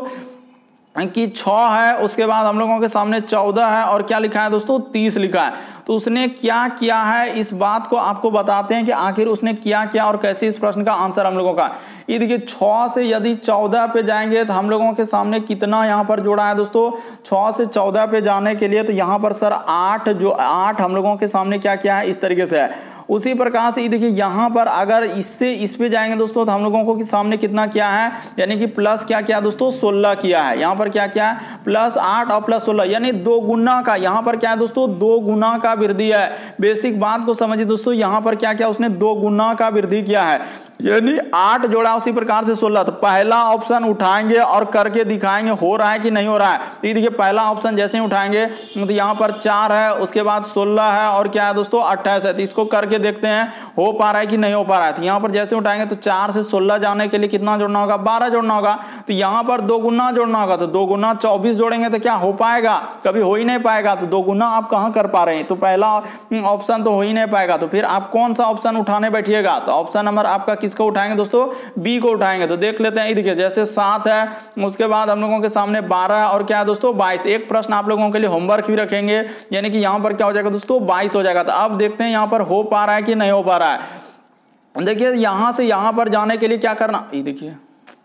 कि छह है, उसके बाद हम लोगों के सामने चौदह है और क्या लिखा है दोस्तों, तीस लिखा है। तो उसने क्या किया है, इस बात को आपको बताते हैं कि आखिर उसने क्या किया और कैसे इस प्रश्न का आंसर हम लोगों का। ये देखिए छह से यदि चौदह पे जाएंगे तो हम लोगों के सामने कितना यहाँ पर जोड़ा है दोस्तों, छह से चौदह पे जाने के लिए तो यहाँ पर सर आठ, जो आठ हम लोगों के सामने क्या किया है, इस तरीके से है। उसी प्रकार से देखिए यहाँ पर अगर इससे इस पे जाएंगे दोस्तों तो हम लोगों को कि सामने कितना किया है, यानी कि प्लस क्या किया दोस्तों, सोलह किया है। यहाँ पर क्या किया है, प्लस आठ और प्लस सोलह, यानी दो गुना का, यहाँ पर क्या है दोस्तों, दो गुना का वृद्धि है। बेसिक बात को समझिए दोस्तों, यहाँ पर क्या किया उसने, दो गुना का वृद्धि किया है, यानी आठ जोड़ा उसी प्रकार से सोलह। तो पहला ऑप्शन उठाएंगे और करके दिखाएंगे हो रहा है कि नहीं हो रहा है। ये देखिए पहला ऑप्शन जैसे ही उठाएंगे तो यहाँ पर चार है, उसके बाद सोलह है और क्या है दोस्तों अट्ठाईस है। तो इसको करके देखते हैं हो पा रहा है कि नहीं हो पा रहा है। तो यहाँ पर जैसे उठाएंगे तो चार से सोलह जाने के लिए कितना जोड़ना होगा, बारह जोड़ना होगा। तो यहाँ पर दो गुना जोड़ना होगा, तो दो गुना चौबीस जोड़ेंगे तो क्या हो पाएगा, कभी हो ही नहीं पाएगा। तो दो गुना आप कहाँ कर पा रहे हैं, तो पहला ऑप्शन तो हो ही नहीं पाएगा। तो फिर आप कौन सा ऑप्शन उठाने बैठिएगा, तो ऑप्शन नंबर आपका किसको उठाएंगे दोस्तों, बी को उठाएंगे। तो देख लेते हैं, देखिए जैसे सात है, उसके बाद हम लोगों के सामने बारह और क्या है दोस्तों बाईस। एक प्रश्न आप लोगों के लिए होमवर्क भी रखेंगे, यानी कि यहाँ पर क्या हो जाएगा दोस्तों, बाईस हो जाएगा। तो अब देखते हैं यहाँ पर हो पा रहा है कि नहीं हो पा रहा है। देखिए यहां से यहां पर जाने के लिए क्या करना, ये देखिए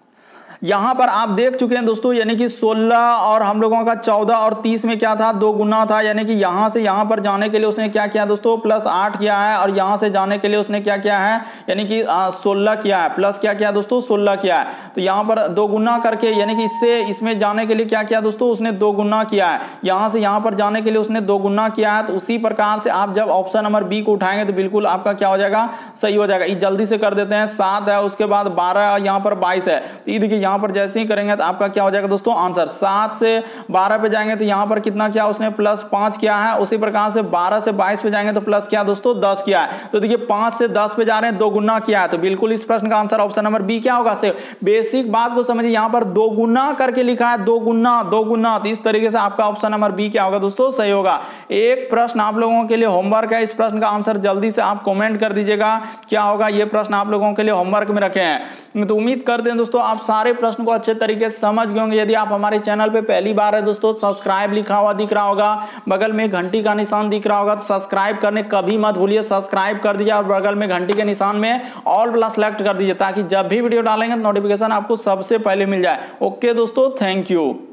यहां पर आप देख चुके हैं दोस्तों, यानी कि सोलह और हम लोगों का चौदह और तीस में क्या था, दो गुना था। यानी कि यहां से यहां पर जाने के लिए उसने क्या किया दोस्तों, प्लस आठ किया है, और यहां से जाने के लिए उसने क्या किया है, यानी कि सोलह किया है, प्लस क्या किया दोस्तों, सोलह किया है। तो यहां पर दो गुना करके, यानी कि इससे इसमें जाने के लिए क्या किया दोस्तों, उसने दो गुना किया है। यहां से यहां पर जाने के लिए उसने दो गुना किया है। तो उसी प्रकार से आप जब ऑप्शन नंबर बी को उठाएंगे तो बिल्कुल आपका क्या हो जाएगा, सही हो जाएगा। ये जल्दी से कर देते हैं। सात है, उसके बाद बारह, यहाँ पर बाईस है। तो ये देखिए यहाँ पर जैसे ही करेंगे तो आपका क्या हो जाएगा दोस्तों आंसर। सात से बारह पे जाएंगे तो यहाँ पर कितना किया उसने, प्लस पांच किया है। उसी प्रकार से बारह से बाईस पे जाएंगे तो प्लस क्या दोस्तों, दस किया है। तो देखिए पांच से दस पे जा रहे हैं, दो गुना किया है। तो बिल्कुल इस प्रश्न का आंसर ऑप्शन नंबर बी क्या होगा, से बेसिक बात को समझिए, यहाँ पर दो गुना करके लिखा है, दो गुना दो गुना। तो इस तरीके से आपका ऑप्शन नंबर बी क्या होगा दोस्तों, सही होगा। एक प्रश्न आप लोगों के लिए होमवर्क है, इस प्रश्न का आंसर जल्दी से आप कमेंट कर दीजिएगा क्या होगा। ये प्रश्न आप लोगों के लिए होमवर्क में रखे हैं। तो उम्मीद करते हैं दोस्तों आप सारे प्रश्न को अच्छे तरीके से समझ गए होंगे। यदि आप हमारे चैनल पे पहली बार है दोस्तों, सब्सक्राइब लिखा हुआ दिख रहा होगा, बगल में घंटी का निशान दिख रहा होगा, तो सब्सक्राइब करने कभी मत भूलिए, सब्सक्राइब कर दीजिए और बगल में घंटी के निशान में ऑल वाला सेलेक्ट कर दीजिए, ताकि जब भी वीडियो डालेंगे नोटिफिकेशन आपको सबसे पहले मिल जाए। ओके दोस्तों, थैंक यू।